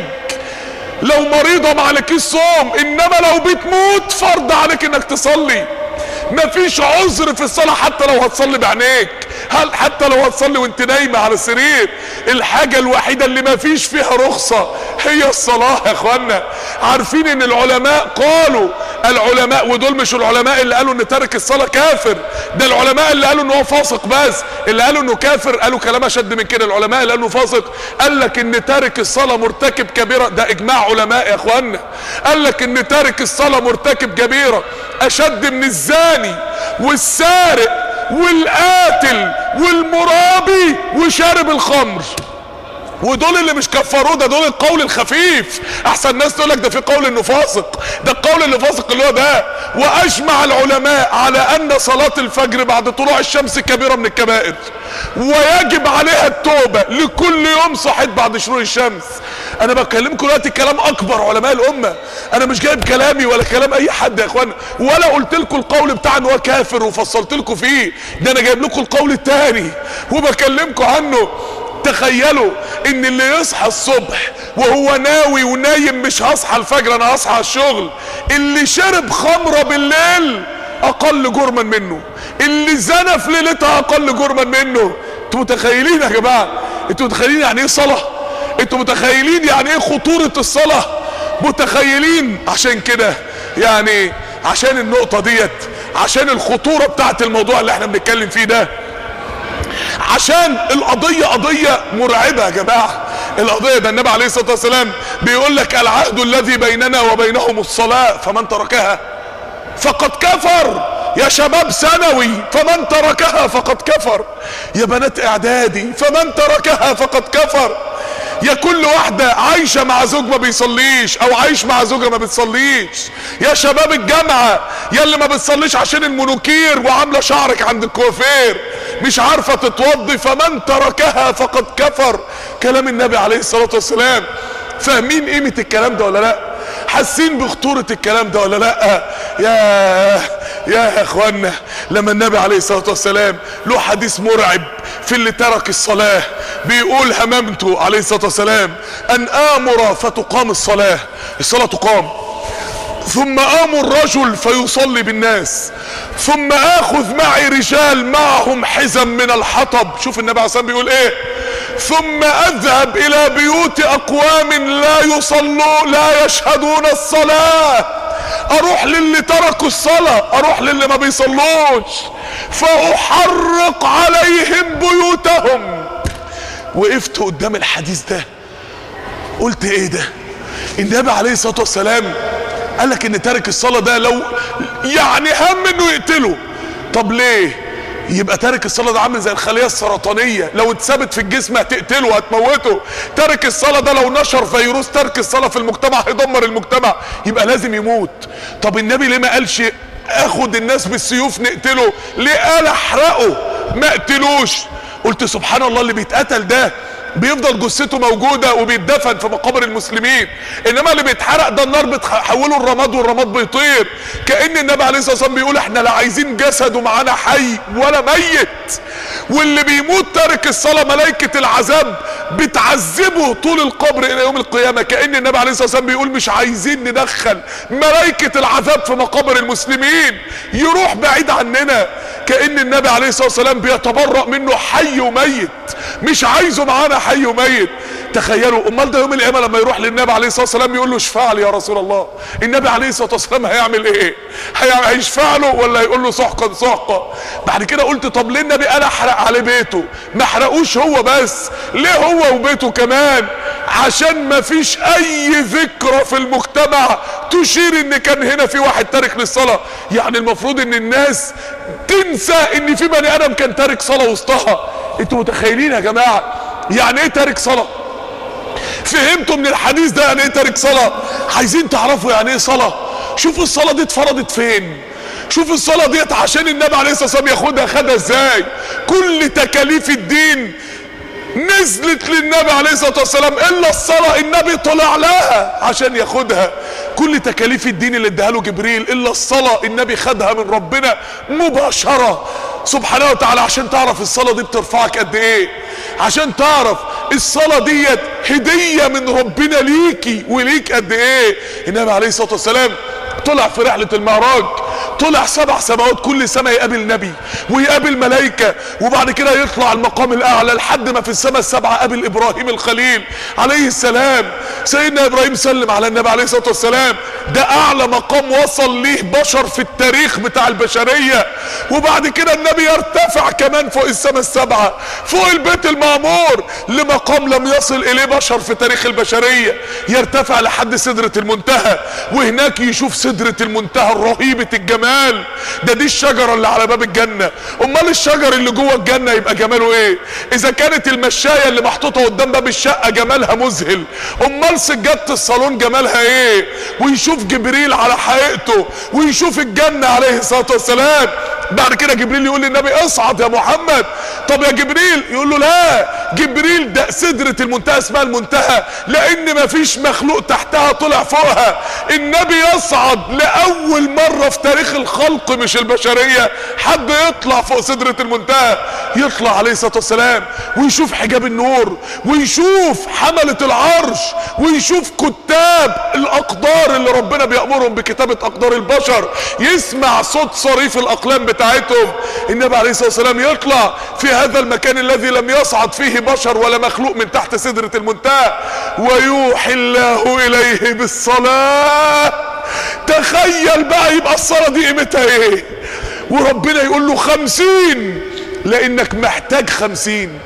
لو مريضة ما عليكيش صوم، انما لو بتموت فرض عليك انك تصلي. مفيش عذر في الصلاة حتى لو هتصلي بعينيك، هل حتى لو هتصلي وانت نايمة على السرير. الحاجة الوحيدة اللي مفيش فيها رخصة هي الصلاة يا اخوانا. عارفين ان العلماء قالوا، العلماء ودول مش العلماء اللي قالوا ان تارك الصلاة كافر، ده العلماء اللي قالوا ان هو فاسق. بس اللي قالوا انه كافر قالوا كلام اشد من كده. العلماء اللي قالوا فاسق قال لك ان تارك الصلاة مرتكب كبيرة، ده اجماع علماء يا اخوانا. قال لك ان تارك الصلاة مرتكب كبيرة اشد من الزاني والسارق والقاتل والمرابي وشارب الخمر. ودول اللي مش كفروه، ده دول القول الخفيف. احسن ناس تقول لك ده في قول انه فاسق، ده القول اللي فاسق اللي هو ده. واجمع العلماء على ان صلاة الفجر بعد طلوع الشمس كبيرة من الكبائر، ويجب عليها التوبة لكل يوم صحيت بعد شروق الشمس. انا بكلمكم دلوقتي كلام اكبر علماء الامة، انا مش جايب كلامي ولا كلام اي حد يا اخوانا، ولا قلت لكم القول بتاع ان هو كافر وفصلت لكم فيه، ده انا جايب لكم القول الثاني وبكلمكم عنه. تخيلوا ان اللي يصحى الصبح وهو ناوي ونايم مش هصحى الفجر انا هصحى على الشغل، اللي شرب خمرة بالليل اقل جرما منه، اللي زنى في ليلتها اقل جرما منه. انتوا متخيلين يا جماعة؟ انتوا متخيلين يعني ايه صلاة؟ انتوا متخيلين يعني ايه خطورة الصلاة؟ متخيلين؟ عشان كده يعني عشان النقطة ديت، عشان الخطورة بتاعت الموضوع اللي احنا بنتكلم فيه ده، عشان القضية قضية مرعبة يا جماعة. القضية ده النبي عليه الصلاة والسلام بيقول لك العهد الذي بيننا وبينهم الصلاة فمن تركها فقد كفر. يا شباب ثانوي فمن تركها فقد كفر، يا بنات اعدادي فمن تركها فقد كفر، يا كل واحدة عايشة مع زوج ما بيصليش او عايش مع زوجة ما بتصليش، يا شباب الجامعة يا اللي ما بتصليش عشان المونوكير وعاملة شعرك عند الكوافير مش عارفة تتوضي، فمن تركها فقد كفر. كلام النبي عليه الصلاة والسلام. فاهمين قيمة الكلام ده ولا لا؟ حاسين بخطورة الكلام ده ولا لا؟ يا يا اخوانا لما النبي عليه الصلاة والسلام له حديث مرعب في اللي ترك الصلاة، بيقول هممت عليه الصلاة والسلام ان امر فتقام الصلاة، الصلاة تقام، ثم امر رجل فيصلي بالناس، ثم اخذ معي رجال معهم حزم من الحطب. شوف النبي عليه الصلاة والسلام بيقول ايه؟ ثم اذهب الى بيوت اقوام لا يصلون لا يشهدون الصلاة، اروح للي تركوا الصلاة، اروح للي ما بيصلوش، فاحرق عليهم بيوتهم. وقفت قدام الحديث ده قلت ايه ده؟ النبي عليه الصلاة والسلام قال لك ان تارك الصلاة ده لو يعني هم انه يقتله. طب ليه؟ يبقى تارك الصلاة ده عامل زي الخلية السرطانية، لو اتثبت في الجسم هتقتله هتموته. تارك الصلاة ده لو نشر فيروس تارك الصلاة في المجتمع هيدمر المجتمع، يبقى لازم يموت. طب النبي ليه ما قالش اخد الناس بالسيوف نقتله؟ ليه قال احرقه ما قتلوش؟ قلت سبحان الله، اللي بيتقتل ده بيفضل جثته موجودة وبيتدفن في مقابر المسلمين، انما اللي بيتحرق ده النار بتحوله الرماد والرماد بيطير. كأن النبي عليه الصلاة والسلام بيقول احنا لا عايزين جسده معانا حي ولا ميت. واللي بيموت تارك الصلاة ملائكة العذاب بتعذبه طول القبر الى يوم القيامة. كأن النبي عليه الصلاة والسلام بيقول مش عايزين ندخل ملائكة العذاب في مقابر المسلمين، يروح بعيد عننا. كأن النبي عليه الصلاة والسلام بيتبرأ منه حي وميت، مش عايزه معانا حي وميت. تخيلوا امال ده يوم القيامه لما يروح للنبي عليه الصلاه والسلام يقول له اشفع لي يا رسول الله، النبي عليه الصلاه والسلام هيعمل ايه؟ هيشفع له ولا هيقول له سحقا سحقا؟ بعد كده قلت طب ليه النبي قال احرق عليه بيته؟ ما حرقوش هو بس، ليه هو وبيته كمان؟ عشان ما فيش اي ذكرى في المجتمع تشير ان كان هنا في واحد تارك للصلاه. يعني المفروض ان الناس تنسى ان في بني ادم كان تارك صلاه وسطها. انتوا متخيلين يا جماعه يعني ايه تارك صلاه؟ فهمتوا من الحديث ده يعني ايه تارك صلاه؟ عايزين تعرفوا يعني ايه صلاه؟ شوفوا الصلاه دي اتفرضت فين، شوف الصلاه ديت عشان النبي عليه الصلاه والسلام ياخدها خدها ازاي. كل تكاليف الدين نزلت للنبي عليه الصلاه والسلام الا الصلاه، النبي طلع لها عشان ياخدها. كل تكاليف الدين اللي اداها له جبريل الا الصلاه، النبي خدها من ربنا مباشره سبحانه وتعالى. عشان تعرف الصلاه دي بترفعك قد ايه، عشان تعرف الصلاه ديت هديه من ربنا ليكي وليك قد ايه. النبي عليه الصلاه والسلام طلع في رحله المعراج، طلع سبع سماوات، كل سماء يقابل نبي ويقابل ملائكة، وبعد كده يطلع المقام الاعلى لحد ما في السماء السبعة قابل ابراهيم الخليل عليه السلام. سيدنا ابراهيم سلم على النبي عليه الصلاة والسلام، ده اعلى مقام وصل ليه بشر في التاريخ بتاع البشرية. وبعد كده النبي يرتفع كمان فوق السماء السبعة، فوق البيت المعمور، لمقام لم يصل اليه بشر في تاريخ البشرية. يرتفع لحد سدرة المنتهى، وهناك يشوف سدرة المنتهى الرهيبة الجمال. ده دي الشجرة اللي على باب الجنة. امال الشجر اللي جوه الجنة يبقى جماله ايه؟ اذا كانت المشاية اللي محطوطة قدام باب الشقة جمالها مذهل، امال سجادة الصالون جمالها ايه؟ ويشوف جبريل على حقيقته، ويشوف الجنة عليه الصلاة والسلام. بعد كده جبريل يقول للنبي اصعد يا محمد. طب يا جبريل، يقول له لا، جبريل ده سدرة المنتهى اسمها المنتهى لان مفيش مخلوق تحتها طلع فوقها. النبي يصعد لاول مرة في تاريخ الخلق مش البشرية حد يطلع فوق سدرة المنتهى. يطلع عليه الصلاة والسلام ويشوف حجاب النور، ويشوف حملة العرش، ويشوف كتاب الاقدار اللي ربنا بيأمرهم بكتابة اقدار البشر، يسمع صوت صريف الاقلام بتاعتهم. النبي عليه الصلاة والسلام يطلع في هذا المكان الذي لم يصعد فيه بشر ولا مخلوق من تحت سدرة المنتهى، ويوحي الله اليه بالصلاة. تخيل بقى يبقى الصلاة دي قيمتها ايه؟ وربنا يقول له خمسين، لانك محتاج خمسين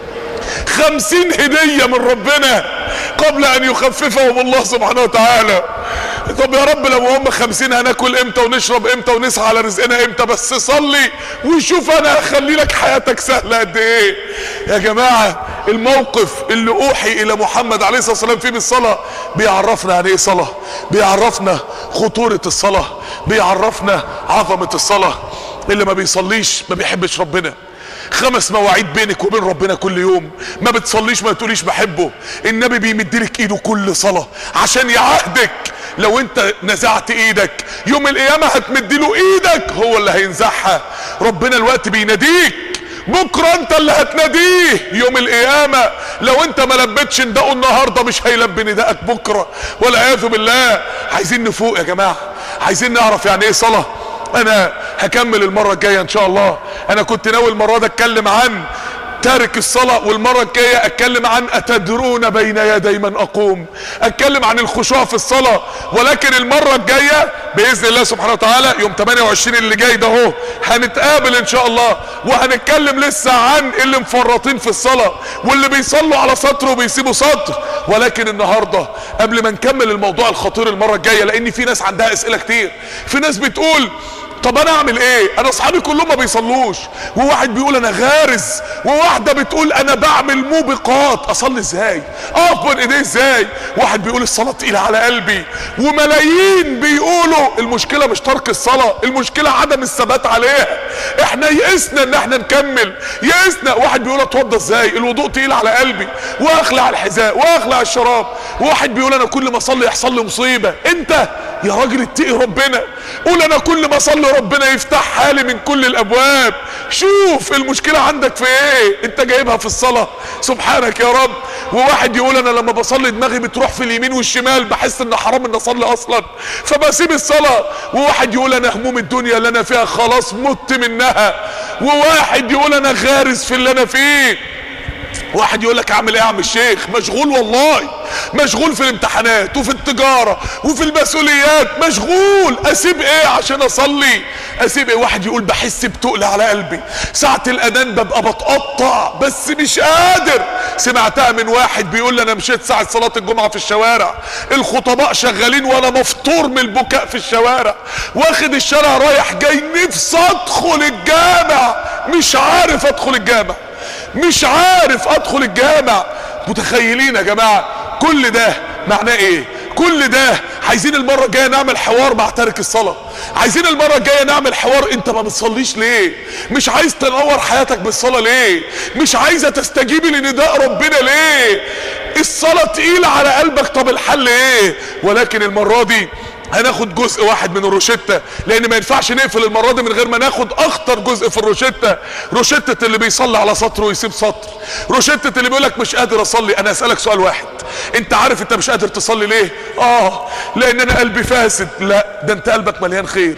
خمسين هدية من ربنا قبل ان يخففهم الله سبحانه وتعالى. طب يا رب لو هم خمسين هناكل امتى ونشرب امتى ونسعى على رزقنا امتى؟ بس صلي وشوف انا هخلي لك حياتك سهلة قد ايه. يا جماعة الموقف اللي اوحي الى محمد عليه الصلاة والسلام فيه بالصلاة بيعرفنا يعني ايه صلاة، بيعرفنا خطورة الصلاة، بيعرفنا عظمة الصلاة. اللي ما بيصليش ما بيحبش ربنا. خمس مواعيد بينك وبين ربنا كل يوم، ما بتصليش ما تقوليش بحبه. النبي بيمدلك ايده كل صلاة عشان يعهدك. لو انت نزعت ايدك يوم القيامة هتمدله ايدك هو اللي هينزعها. ربنا الوقت بيناديك، بكرة انت اللي هتناديه يوم القيامة. لو انت ما لبتش نداءه النهاردة مش هيلبي نداءك بكرة والعياذ بالله. عايزين نفوق يا جماعة، عايزين نعرف يعني ايه صلاة. انا هكمل المرة الجاية ان شاء الله. انا كنت ناوي المرة دي اتكلم عن تارك الصلاة، والمرة الجاية اتكلم عن اتدرون بين يدي من اقوم، اتكلم عن الخشوع في الصلاة. ولكن المرة الجاية باذن الله سبحانه وتعالى يوم ثمانية وعشرين اللي جاي ده اهو هنتقابل ان شاء الله، وهنتكلم لسه عن اللي مفرطين في الصلاة واللي بيصلوا على سطر وبيسيبوا سطر. ولكن النهاردة قبل ما نكمل الموضوع الخطير المرة الجاية، لان في ناس عندها اسئلة كتير. في ناس بتقول طب انا اعمل ايه؟ انا اصحابي كلهم ما بيصلوش، وواحد بيقول انا غارز، وواحده بتقول انا بعمل موبقات، اصلي ازاي؟ اقف بين ايديه ازاي؟ واحد بيقول الصلاه تقيله على قلبي، وملايين بيقولوا المشكله مش ترك الصلاه، المشكله عدم الثبات عليها. احنا يئسنا ان احنا نكمل، يئسنا. واحد بيقول اتوضى ازاي؟ الوضوء تقيل على قلبي، واخلع الحذاء واخلع الشراب. واحد بيقول انا كل ما اصلي يحصل لي مصيبه. انت يا راجل اتقي ربنا، قول انا كل ما اصلي ربنا يفتح حالي من كل الابواب. شوف المشكلة عندك في ايه، انت جايبها في الصلاة سبحانك يا رب. وواحد يقول انا لما بصلي دماغي بتروح في اليمين والشمال، بحس ان حرام ان اصلي اصلا فبسيب الصلاة. وواحد يقول انا هموم الدنيا اللي انا فيها خلاص مت منها، وواحد يقول انا غارز في اللي انا فيه. واحد يقول لك اعمل ايه يا عم الشيخ؟ مشغول والله، مشغول في الامتحانات وفي التجاره وفي المسؤوليات، مشغول. اسيب ايه عشان اصلي؟ اسيب ايه؟ واحد يقول بحس بتقل على قلبي ساعه الاذان، ببقى بتقطع بس مش قادر. سمعتها من واحد بيقول لي انا مشيت ساعه صلاه الجمعه في الشوارع، الخطباء شغالين وانا مفطور من البكاء في الشوارع، واخد الشارع رايح جاي، نفسي ادخل الجامع مش عارف ادخل الجامع، مش عارف ادخل الجامع. متخيلين يا جماعه كل ده معناه ايه؟ كل ده عايزين المره الجايه نعمل حوار مع تارك الصلاه، عايزين المره الجايه نعمل حوار انت ما بتصليش ليه؟ مش عايز تنور حياتك بالصلاه ليه؟ مش عايزه تستجيبي لنداء ربنا ليه؟ الصلاه تقيله على قلبك، طب الحل ايه؟ ولكن المره دي هناخد جزء واحد من الروشتة، لان ما ينفعش نقفل المرة دي من غير ما ناخد اخطر جزء في الروشتة. روشتة اللي بيصلي على سطر ويسيب سطر، روشتة اللي بيقولك مش قادر اصلي. انا اسألك سؤال واحد، انت عارف انت مش قادر تصلي ليه؟ اه لان انا قلبي فاسد. لا، ده انت قلبك مليان خير.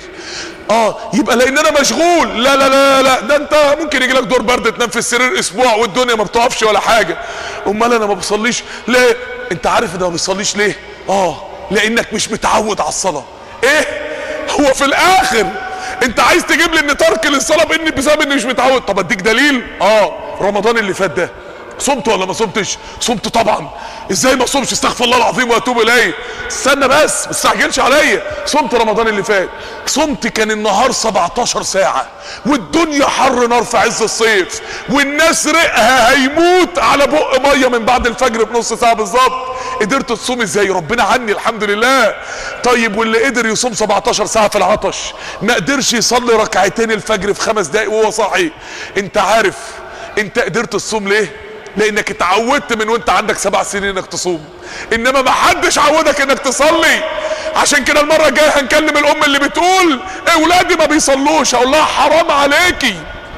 اه يبقى لان انا مشغول. لا لا لا لا، ده انت ممكن يجي لك دور برد تنام في السرير اسبوع والدنيا ما بتقفش ولا حاجة. امال انا ما بصليش ليه؟ انت عارف انت ما بتصليش ليه؟ اه لانك مش متعود على الصلاة. ايه هو في الاخر انت عايز تجيب لي ان ترك للصلاة باني بسبب اني مش متعود؟ طب اديك دليل. اه رمضان اللي فات ده صمت ولا ما صمتش؟ صمت طبعا. ازاي ما صمش؟ استغفر الله العظيم واتوب اليه. استنى بس ما تستعجلش عليا. صمت رمضان اللي فات، صمت كان النهار سبعتاشر ساعة والدنيا حر نار في عز الصيف، والناس رقها هيموت على بق ميه من بعد الفجر بنص ساعة بالظبط. قدرت تصوم ازاي؟ ربنا عني الحمد لله. طيب واللي قدر يصوم سبعتاشر ساعة في العطش ما قدرش يصلي ركعتين الفجر في خمس دقايق وهو صاحي؟ انت عارف انت قدرت تصوم ليه؟ لانك اتعودت من وانت عندك سبع سنين انك تصوم، انما ما حدش عودك انك تصلي. عشان كده المره الجايه هنكلم الام اللي بتقول اولادي ما بيصلوش، اقول لها حرام عليكي،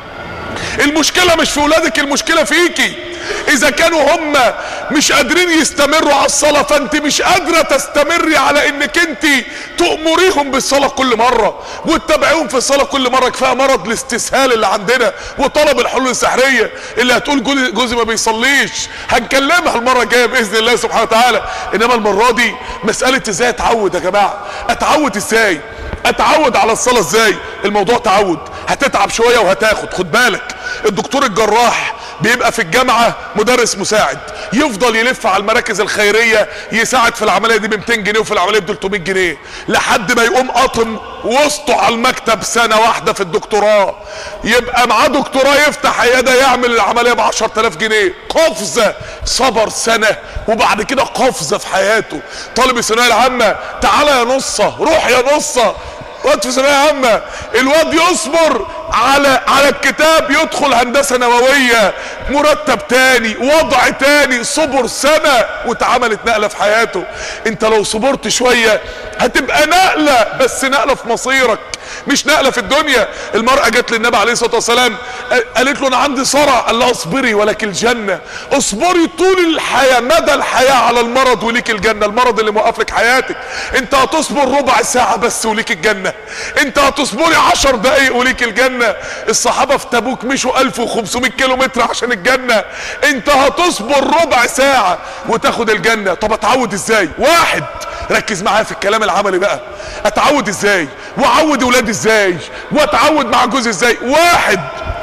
المشكله مش في اولادك، المشكله فيكي. اذا كانوا هم مش قادرين يستمروا على الصلاة فانت مش قادرة تستمري على انك انت تأمريهم بالصلاة كل مرة وتتابعيهم في الصلاة كل مرة. كفاية مرض الاستسهال اللي عندنا وطلب الحلول السحرية. اللي هتقول جوزي ما بيصليش هنكلمها المرة الجاية بإذن الله سبحانه وتعالى. انما المرة دي مسألة ازاي اتعود يا جماعة. اتعود ازاي؟ اتعود على الصلاة ازاي؟ الموضوع تعود، هتتعب شوية وهتاخد. خد بالك الدكتور الجراح بيبقى في الجامعة مدرس مساعد، يفضل يلف على المراكز الخيرية يساعد في العملية دي ب مئتين جنيه وفي العملية ب تلتمية جنيه لحد ما يقوم قاطم وسطه على المكتب سنة واحدة في الدكتوراه، يبقى معاه دكتوراه يفتح عيادة يعمل العملية ب عشرة آلاف جنيه. قفزة، صبر سنة وبعد كده قفزة في حياته. طالب الثانوية العامة تعالى يا نصة، روح يا نصة. وقت في ثانوية عامة الواد يصبر على على الكتاب يدخل هندسة نووية، مرتب تاني، وضع تاني، صبر سنة واتعملت نقلة في حياته. انت لو صبرت شوية هتبقى نقلة، بس نقلة في مصيرك مش نقلة في الدنيا. المرأة جت للنبي عليه الصلاة والسلام قالت له انا عندي صرع، قال لها اصبري ولك الجنة. اصبري طول الحياة مدى الحياة على المرض وليك الجنة. المرض اللي موقف لك حياتك انت هتصبر ربع ساعة بس وليك الجنة، انت هتصبري عشر دقايق وليك الجنة. الصحابة في تبوك مشوا ألف وخمسمائة كيلو متر عشان الجنة، انت هتصبر ربع ساعة وتاخد الجنة. طب اتعود ازاي؟ واحد، ركز معايا في الكلام العملي بقى. اتعود ازاي واعود ولادي ازاي واتعود مع جوزي ازاي؟ واحد،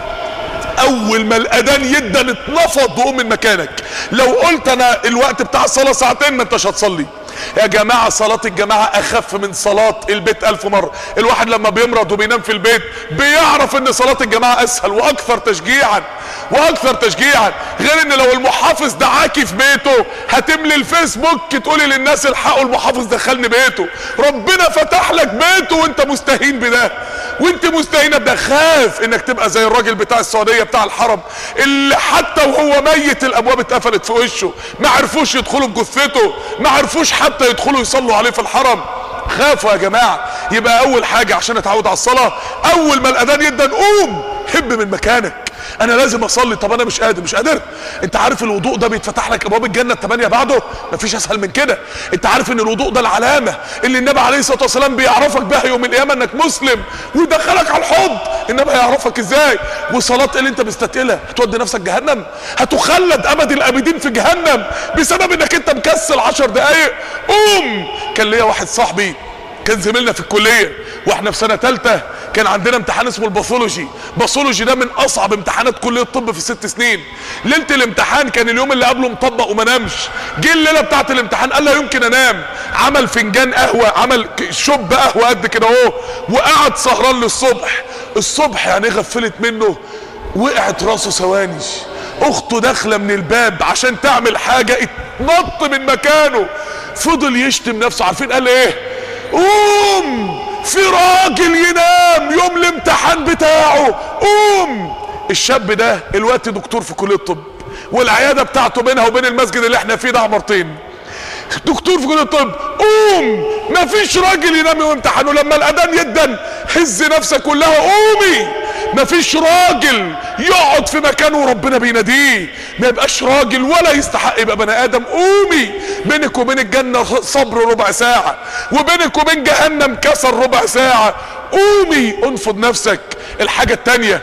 اول ما الاذان يدن اتنفض وقوم من مكانك. لو قلت انا الوقت بتاع الصلاة ساعتين ما انتش هتصلي. يا جماعة صلاة الجماعة اخف من صلاة البيت الف مرة. الواحد لما بيمرض وبينام في البيت بيعرف ان صلاة الجماعة اسهل واكثر تشجيعا واكثر تشجيعا. غير ان لو المحافظ دعاكي في بيته هتملي الفيسبوك تقولي للناس الحقوا المحافظ دخلني بيته. ربنا فتح لك بيته وانت مستهين بده وانت مستهينة بده. خاف انك تبقى زي الراجل بتاع السعودية بتاع الحرم اللي حتى وهو ميت الابواب اتقفلت في وشه، ما عرفوش يدخلوا بجثته، ما عرفوش حتى يدخلوا يصلوا عليه في الحرم. خافوا يا جماعة. يبقى اول حاجة عشان اتعود على الصلاة اول ما الاذان يدن قوم هب من مكانك. انا لازم اصلي. طب انا مش قادر مش قادر انت عارف الوضوء ده بيتفتح لك ابواب الجنه الثمانيه بعده؟ مفيش اسهل من كده. انت عارف ان الوضوء ده العلامه اللي النبي عليه الصلاه والسلام بيعرفك بها يوم القيامه انك مسلم ويدخلك على الحوض. النبي هيعرفك ازاي؟ وصلاه اللي انت مستثقلها هتودي نفسك جهنم، هتخلد ابد الابدين في جهنم بسبب انك انت مكسل عشر دقايق. قوم. كان ليا واحد صاحبي كان زميلنا في الكليه واحنا في سنه ثالثه، كان عندنا امتحان اسمه الباثولوجي. باثولوجي ده من اصعب امتحانات كليه الطب في الست سنين. ليله الامتحان كان اليوم اللي قبله مطبق وما نامش. جه الليله بتاعه الامتحان قال لا يمكن انام، عمل فنجان قهوه، عمل شوب قهوه قد كده اهو، وقعد سهران للصبح. الصبح يعني غفلت منه، وقعت راسه ثواني. اخته داخله من الباب عشان تعمل حاجه اتنط من مكانه، فضل يشتم نفسه. عارفين قال ايه؟ قوم في راجل ينام يوم الامتحان بتاعه، قوم. الشاب ده الوقت دكتور في كليه الطب، والعياده بتاعته بينها وبين المسجد اللي احنا فيه ده عمارتين. دكتور في كليه الطب، قوم. مفيش راجل ينام يوم امتحانه. لما الاذان يدن هز نفسك كلها قومي. مفيش راجل يقعد في مكانه وربنا بيناديه، ما يبقاش راجل ولا يستحق يبقى بني ادم. قومي. بينك وبين الجنه صبر ربع ساعه، وبينك وبين جهنم كسر ربع ساعه. قومي انفض نفسك. الحاجه التانيه،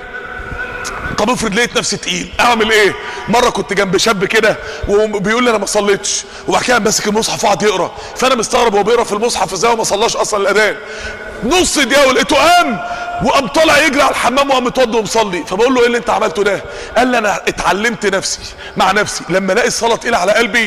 طب افرض لقيت نفسي تقيل اعمل ايه؟ مره كنت جنب شاب كده وبيقول لي انا ما صليتش، وبعد كده ماسك المصحف وقعد يقرا، فانا مستغرب هو بيقرا في المصحف ازاي وما صلاش اصلا الاذان. نص دقيقه ولقيته قام وقام طالع يجري على الحمام وقام متوضي ومصلي. فبقول له ايه اللي انت عملته ده؟ قال لي انا اتعلمت نفسي مع نفسي لما الاقي الصلاه تقيله على قلبي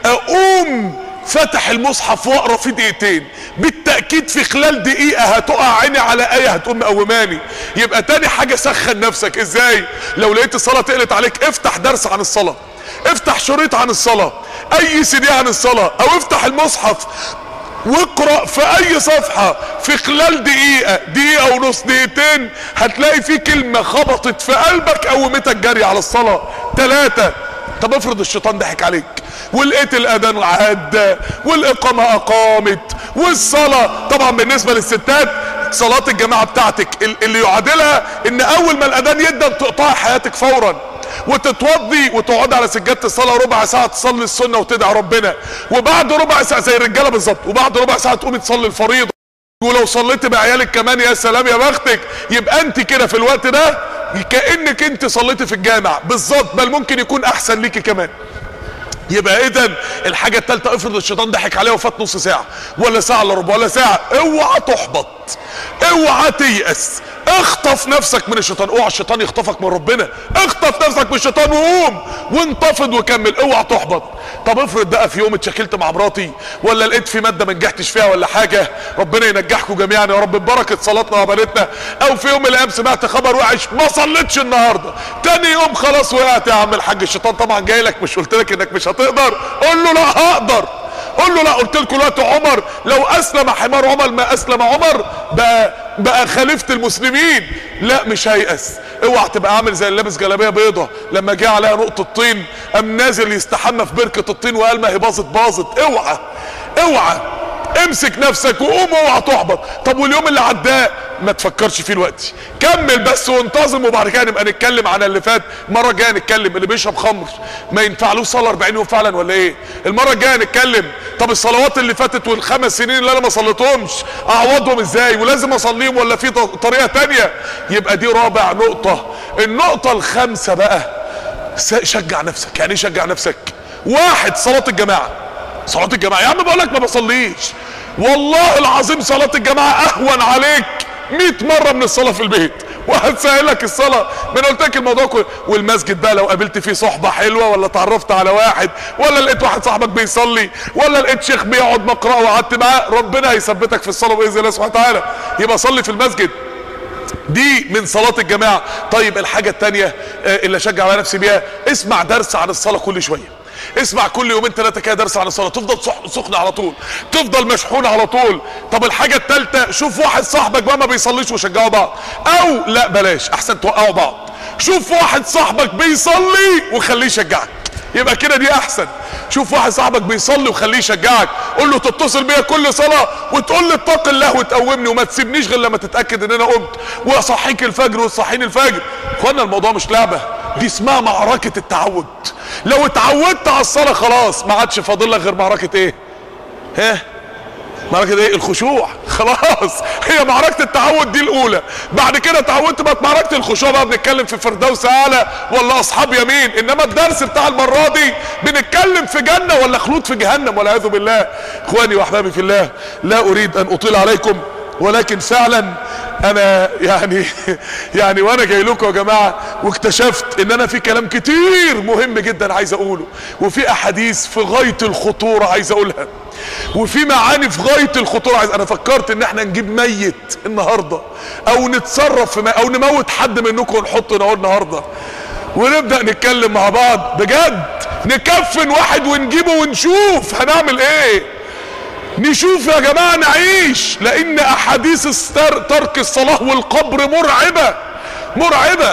اقوم فتح المصحف واقرا فيه دقيقتين، بالتاكيد في خلال دقيقه هتقع عيني على ايه هتقوم مقوماني. يبقى تاني حاجه سخن نفسك. ازاي؟ لو لقيت الصلاه تقلت عليك افتح درس عن الصلاه، افتح شريط عن الصلاه، اي سي دي عن الصلاه، او افتح المصحف واقرأ في اي صفحة في خلال دقيقة دقيقة ونص دقيقتين هتلاقي في كلمة خبطت في قلبك قومتك جري على الصلاة. ثلاثة، طب افرض الشيطان ضحك عليك ولقيت الاذان عدى والاقامة اقامت والصلاة. طبعا بالنسبة للستات صلاة الجماعة بتاعتك اللي يعادلها ان اول ما الاذان يدن تقطع حياتك فورا وتتوضي وتقعد على سجادة الصلاة ربع ساعة تصلي السنة وتدعي ربنا، وبعد ربع ساعة زي الرجالة بالظبط، وبعد ربع ساعة تقومي تصلي الفريضة، ولو صليت بعيالك كمان يا سلام يا بختك. يبقى انت كده في الوقت ده كأنك انت صليتي في الجامع بالظبط، بل ممكن يكون احسن ليكي كمان. يبقى اذا الحاجة الثالثة افرض الشيطان ضحك عليها وفات نص ساعة ولا ساعة الا ربع ولا ساعة، اوعى تحبط، اوعى تيأس، اخطف نفسك من الشيطان. اوعى الشيطان يخطفك من ربنا، اخطف نفسك من الشيطان وقوم وانتفض وكمل، اوعى تحبط. طب افرض بقى في يوم اتشكلت مع مراتي ولا لقيت في ماده ما نجحتش فيها ولا حاجه، ربنا ينجحكم جميعا يا رب ببركه صلاتنا وعبادتنا. او في يوم من الايام سمعت خبر وحش ما صليتش النهارده، تاني يوم خلاص وقعت يا عم الحاج. الشيطان طبعا جاي لك، مش قلت لك انك مش هتقدر؟ قول له لا هقدر. قول له لا، قلت لكم دلوقتي عمر لو اسلم حمار عمر ما اسلم عمر بقى بقى خليفه المسلمين. لا مش هيأس. اوعى تبقى عامل زي اللي لابس جلابيه بيضه لما جه عليها نقطه طين قام نازل يستحمى في بركه الطين وقال ما هي باظت باظت. اوعى اوعى امسك نفسك وقوم، اوعى تحبط. طب واليوم اللي عداه ما تفكرش فيه دلوقتي، كمل بس وانتظم، وبعد كده نبقى نتكلم عن اللي فات. المره الجايه نتكلم اللي بيشرب خمر ما ينفعلوش صلاه أربعين يوم فعلا ولا ايه؟ المره الجايه نتكلم طب الصلوات اللي فاتت والخمس سنين اللي انا ما صليتهمش اعوضهم ازاي ولازم اصليهم ولا في طريقه تانيه؟ يبقى دي رابع نقطه. النقطه الخامسه بقى شجع نفسك. يعني ايه شجع نفسك؟ واحد، صلاه الجماعه. صلاه الجماعه يا عم بقول لك ما بصليش، والله العظيم صلاه الجماعه اهون عليك مئة مره من الصلاه في البيت، وهتسهلك الصلاه. ما انا قلت لك الموضوع كله. والمسجد بقى لو قابلت فيه صحبه حلوه ولا اتعرفت على واحد ولا لقيت واحد صاحبك بيصلي ولا لقيت شيخ بيقعد مقرأ وقعدت معاه، ربنا هيثبتك في الصلاه باذن الله سبحانه وتعالى. يبقى صلي في المسجد، دي من صلاة الجماعة. طيب الحاجة التانية اللي اشجع على نفسي بيها، اسمع درس عن الصلاة كل شوية. اسمع كل يومين ثلاثة كده درس عن الصلاة، تفضل سخن على طول، تفضل مشحون على طول. طب الحاجة التالتة، شوف واحد صاحبك بقى ما بيصليش وشجعوا بعض، او لا بلاش احسن توقعوا بعض. شوف واحد صاحبك بيصلي وخليه يشجعك، يبقى كده دي احسن. شوف واحد صاحبك بيصلي وخليه يشجعك، قول له تتصل بيا كل صلاه وتقول لي اتق الله وتقومني وما تسيبنيش غير لما تتاكد ان انا قمت، واصحيك الفجر وتصحيني الفجر. اخوانا الموضوع مش لعبه، دي اسمها معركه التعود. لو اتعودت على الصلاه خلاص ما عادش فاضل لك غير معركه ايه؟ ها؟ معركة ايه؟ الخشوع. خلاص هي معركة التعود دي الاولى، بعد كده اتعودت بقت معركة الخشوع، بقى بنتكلم في فردوس اعلى ولا اصحاب يمين. انما الدرس بتاع المرة دي بنتكلم في جنة ولا خلود في جهنم والعياذ بالله. اخواني واحبابي في الله، لا اريد ان اطيل عليكم، ولكن فعلا انا يعني يعني وانا جاي لكم يا جماعه واكتشفت ان انا في كلام كتير مهم جدا عايز اقوله، وفي احاديث في غايه الخطوره عايز اقولها، وفي معاني في غايه الخطوره عايز. انا فكرت ان احنا نجيب ميت النهارده او نتصرف في او نموت حد منكم ونحطه نقول النهارده ونبدا نتكلم مع بعض بجد، نكفن واحد ونجيبه ونشوف هنعمل ايه. نشوف يا جماعة نعيش، لان احاديث ترك الصلاة والقبر مرعبة مرعبة.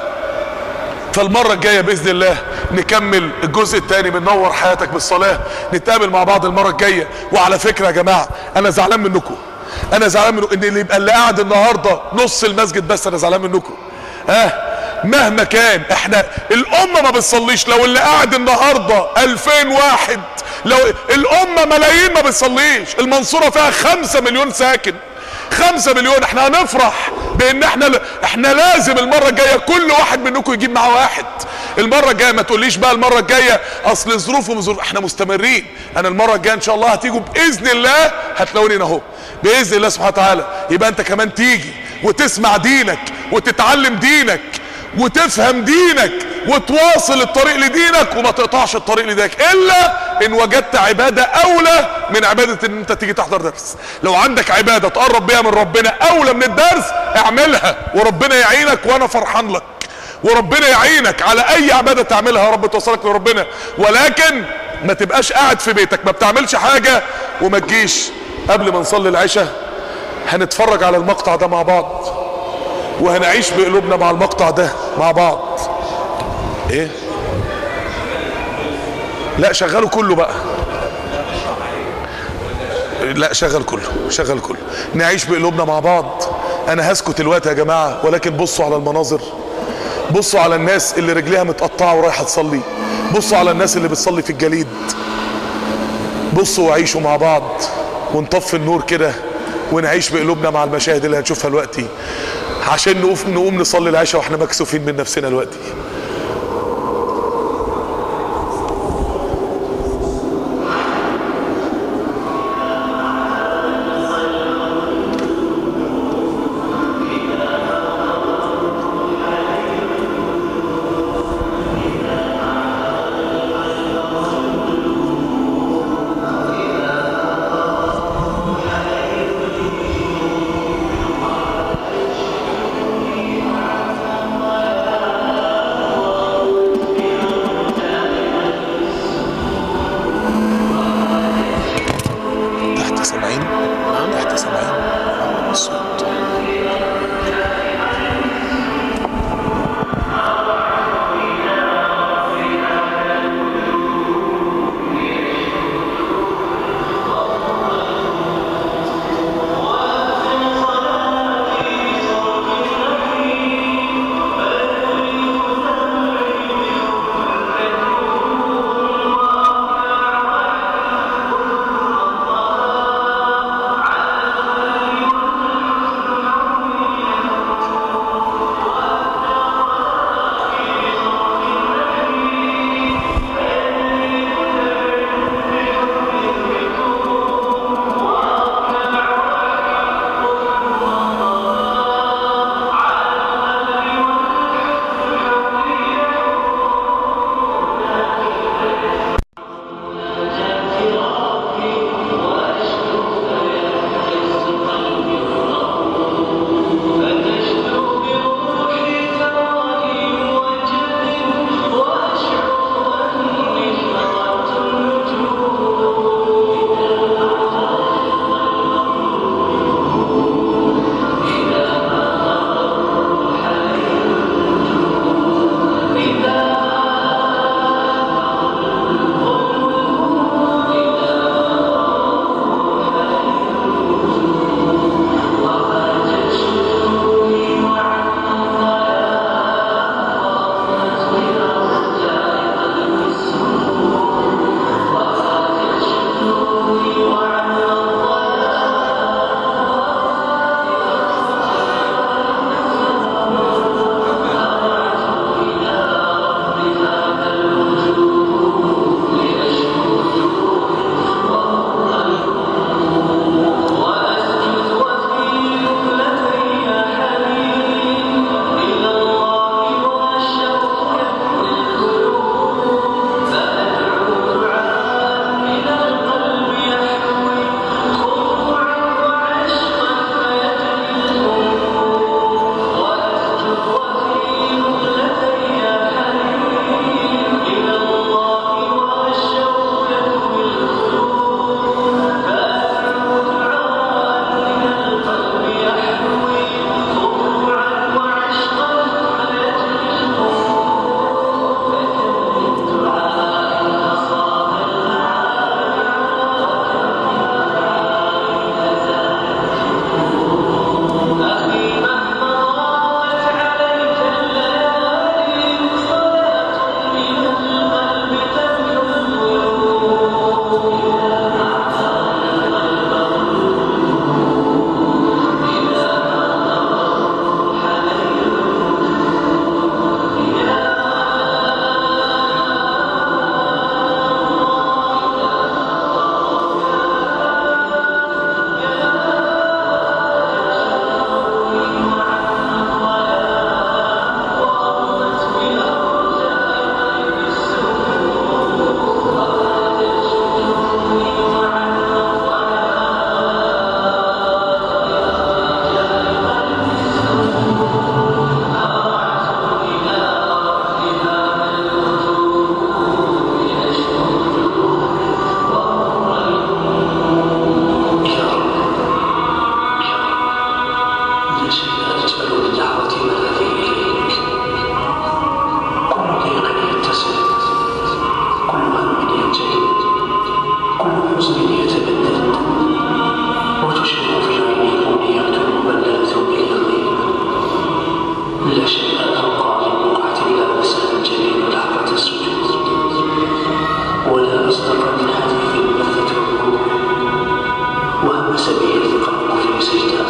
فالمرة الجاية بإذن الله نكمل الجزء الثاني من نور حياتك بالصلاة. نتقابل مع بعض المرة الجاية. وعلى فكرة يا جماعة انا زعلان منكم، انا زعلان منكم ان اللي يبقى اللي قاعد النهاردة نص المسجد بس، انا زعلان منكم. ها مهما كان احنا الامة ما بتصليش، لو اللي قاعد النهاردة الفين واحد، لو الامة ملايين ما بتصليش، المنصورة فيها خمسة مليون ساكن، خمسة مليون، احنا هنفرح بان احنا احنا لازم المرة الجاية كل واحد منكم يجيب معاه واحد. المرة الجاية ما تقوليش بقى المرة الجاية اصل الظروف وظروف، احنا مستمرين. انا المرة الجاية ان شاء الله هتيجوا باذن الله، هتلاقوني هنا اهو باذن الله سبحانه وتعالى. يبقى انت كمان تيجي وتسمع دينك وتتعلم دينك وتفهم دينك وتواصل الطريق لدينك وما تقطعش الطريق لدينك، الا ان وجدت عبادة اولى من عبادة ان انت تيجي تحضر درس. لو عندك عبادة تقرب بيها من ربنا اولى من الدرس اعملها وربنا يعينك، وانا فرحان لك، وربنا يعينك على اي عبادة تعملها يا رب توصلك لربنا. ولكن ما تبقاش قاعد في بيتك ما بتعملش حاجة وما تجيش قبل ما نصلي العشاء. هنتفرج على المقطع ده مع بعض وهنعيش بقلوبنا مع المقطع ده مع بعض. ايه لا شغلوا كله بقى، لا شغل كله شغل كله نعيش بقلوبنا مع بعض. انا هسكت الوقت يا جماعة، ولكن بصوا على المناظر، بصوا على الناس اللي رجليها متقطعة ورايحة تصلي، بصوا على الناس اللي بتصلي في الجليد، بصوا وعيشوا مع بعض ونطفي النور كده ونعيش بقلوبنا مع المشاهد اللي هنشوفها دلوقتي، عشان نقوم نقوم نصلي العشاء واحنا مكسوفين من نفسنا دلوقتي. ولا أصدق من حديث بثته الروح وهمس به القلب في سجده.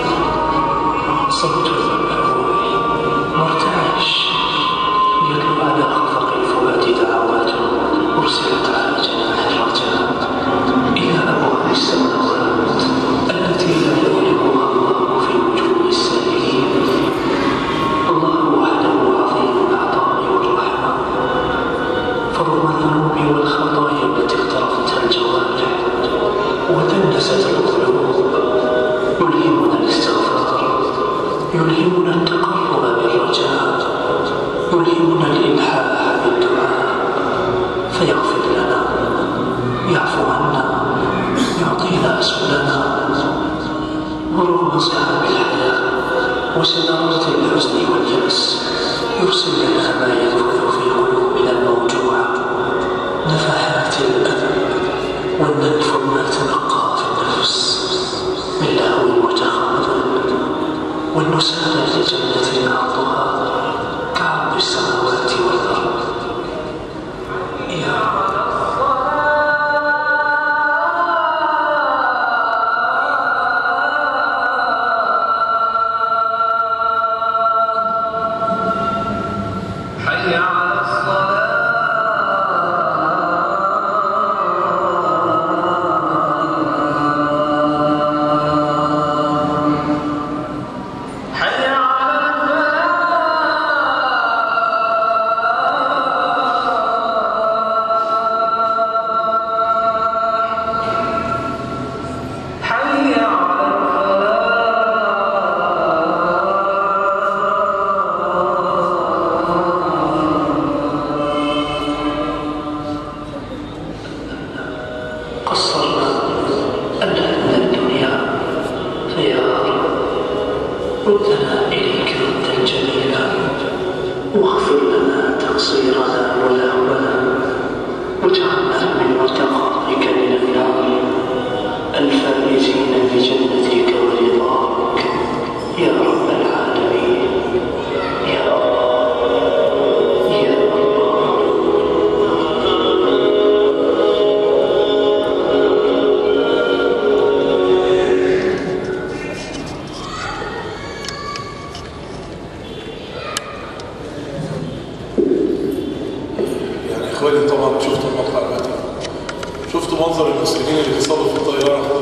صوت المأمور مرتعش يتلو على خفق الفؤاد دعوات أرسلت على جناح الرجاء إلى أبواب السماوات التي لا يغلقها الله في وجوه السائلين. الله وحده عظيم العطاء والرحمة، فرغم الذنوب والخطايا التي اقترفتها الجوارح ودنست القلوب يلهمنا الاستغفار، يلهمنا التقرب بالرجاء، يلهمنا الإلحاح بالدعاء، فيغفر لنا، يعفو عنا، يعطينا سبلنا. ورغم صعاب الحياة وسنوات الحزن واليأس يرسل لنا ما ينفذ في قلوبنا الموجوعة، نفحات الألم والندف ما تبقى في النفس من لهو وتخاذل، والنسالة لجنة عرضها كعرض السماوات والأرض. يا رب ردنا إليك ردا جميلا، واغفر لنا تقصيرنا ولهونا، واجعلنا من متقاك من النار الفائزين بجنتك ورضاك يا رب العالمين. يا الله يا الله. اخواني طبعا شفتوا المقطع ده، شفتوا منظر المسلمين اللي بيصلوا في الطياره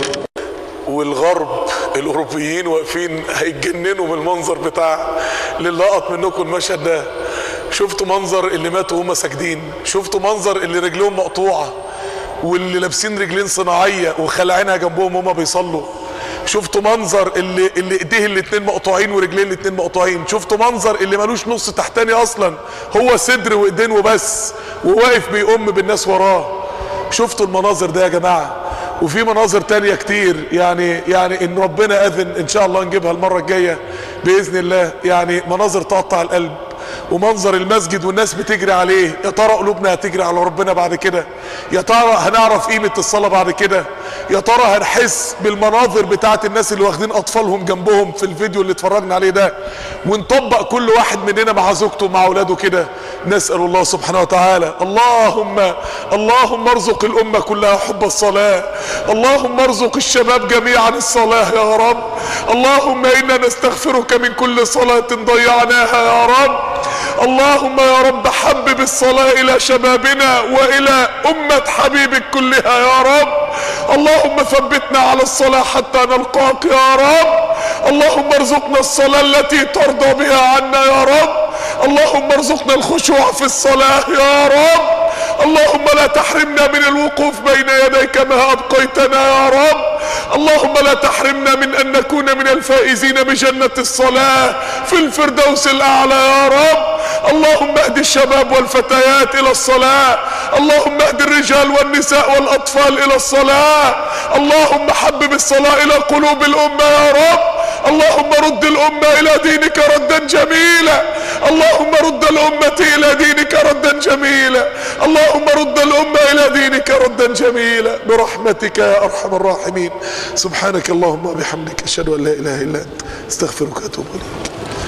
والغرب الاوروبيين واقفين هيتجننوا من المنظر بتاع اللي لقط منكم المشهد ده. شفتوا منظر اللي ماتوا وهم ساجدين، شفتوا منظر اللي رجلهم مقطوعه واللي لابسين رجلين صناعيه وخلعينها جنبهم وهم بيصلوا. شفتوا منظر اللي اللي ايديه الاتنين مقطوعين ورجليه الاتنين مقطوعين. شفتوا منظر اللي ملوش نص تحتاني اصلا، هو صدر وايدين وبس، وواقف بيقوم بالناس وراه. شفتوا المناظر ده يا جماعه؟ وفي مناظر تانية كتير، يعني يعني ان ربنا اذن ان شاء الله نجيبها المره الجايه باذن الله. يعني مناظر تقطع القلب، ومنظر المسجد والناس بتجري عليه. يا ترى قلوبنا هتجري على ربنا بعد كده؟ يا ترى هنعرف قيمة الصلاة بعد كده؟ يا ترى هنحس بالمناظر بتاعت الناس اللي واخدين اطفالهم جنبهم في الفيديو اللي اتفرجنا عليه ده، ونطبق كل واحد مننا مع زوجته ومع اولاده كده؟ نسأل الله سبحانه وتعالى اللهم اللهم ارزق الامة كلها حب الصلاة، اللهم ارزق الشباب جميعا الصلاة يا رب. اللهم انا نستغفرك من كل صلاة ضيعناها يا رب. اللهم يا رب حبب الصلاة الى شبابنا والى امة حبيبك كلها يا رب. اللهم ثبتنا على الصلاة حتى نلقاك يا رب. اللهم ارزقنا الصلاة التي ترضى بها عنا يا رب. اللهم ارزقنا الخشوع في الصلاة يا رب. اللهم لا تحرمنا من الوقوف بين يديك ما ابقيتنا يا رب. اللهم لا تحرمنا من ان نكون من الفائزين بجنة الصلاة في الفردوس الاعلى يا رب. اللهم اهد الشباب والفتيات الى الصلاة، اللهم اهد الرجال والنساء والاطفال الى الصلاة. اللهم حبب الصلاة الى قلوب الامة يا رب. اللهم رد الامة الى دينك ردا جميلا. اللهم رد الامة الى دينك ردا جميلا. اللهم رد الامة الى دينك ردا جميلا برحمتك يا ارحم الراحمين. سبحانك اللهم وبحمدك اشهد ان لا اله الا انت استغفرك واتوب اليك.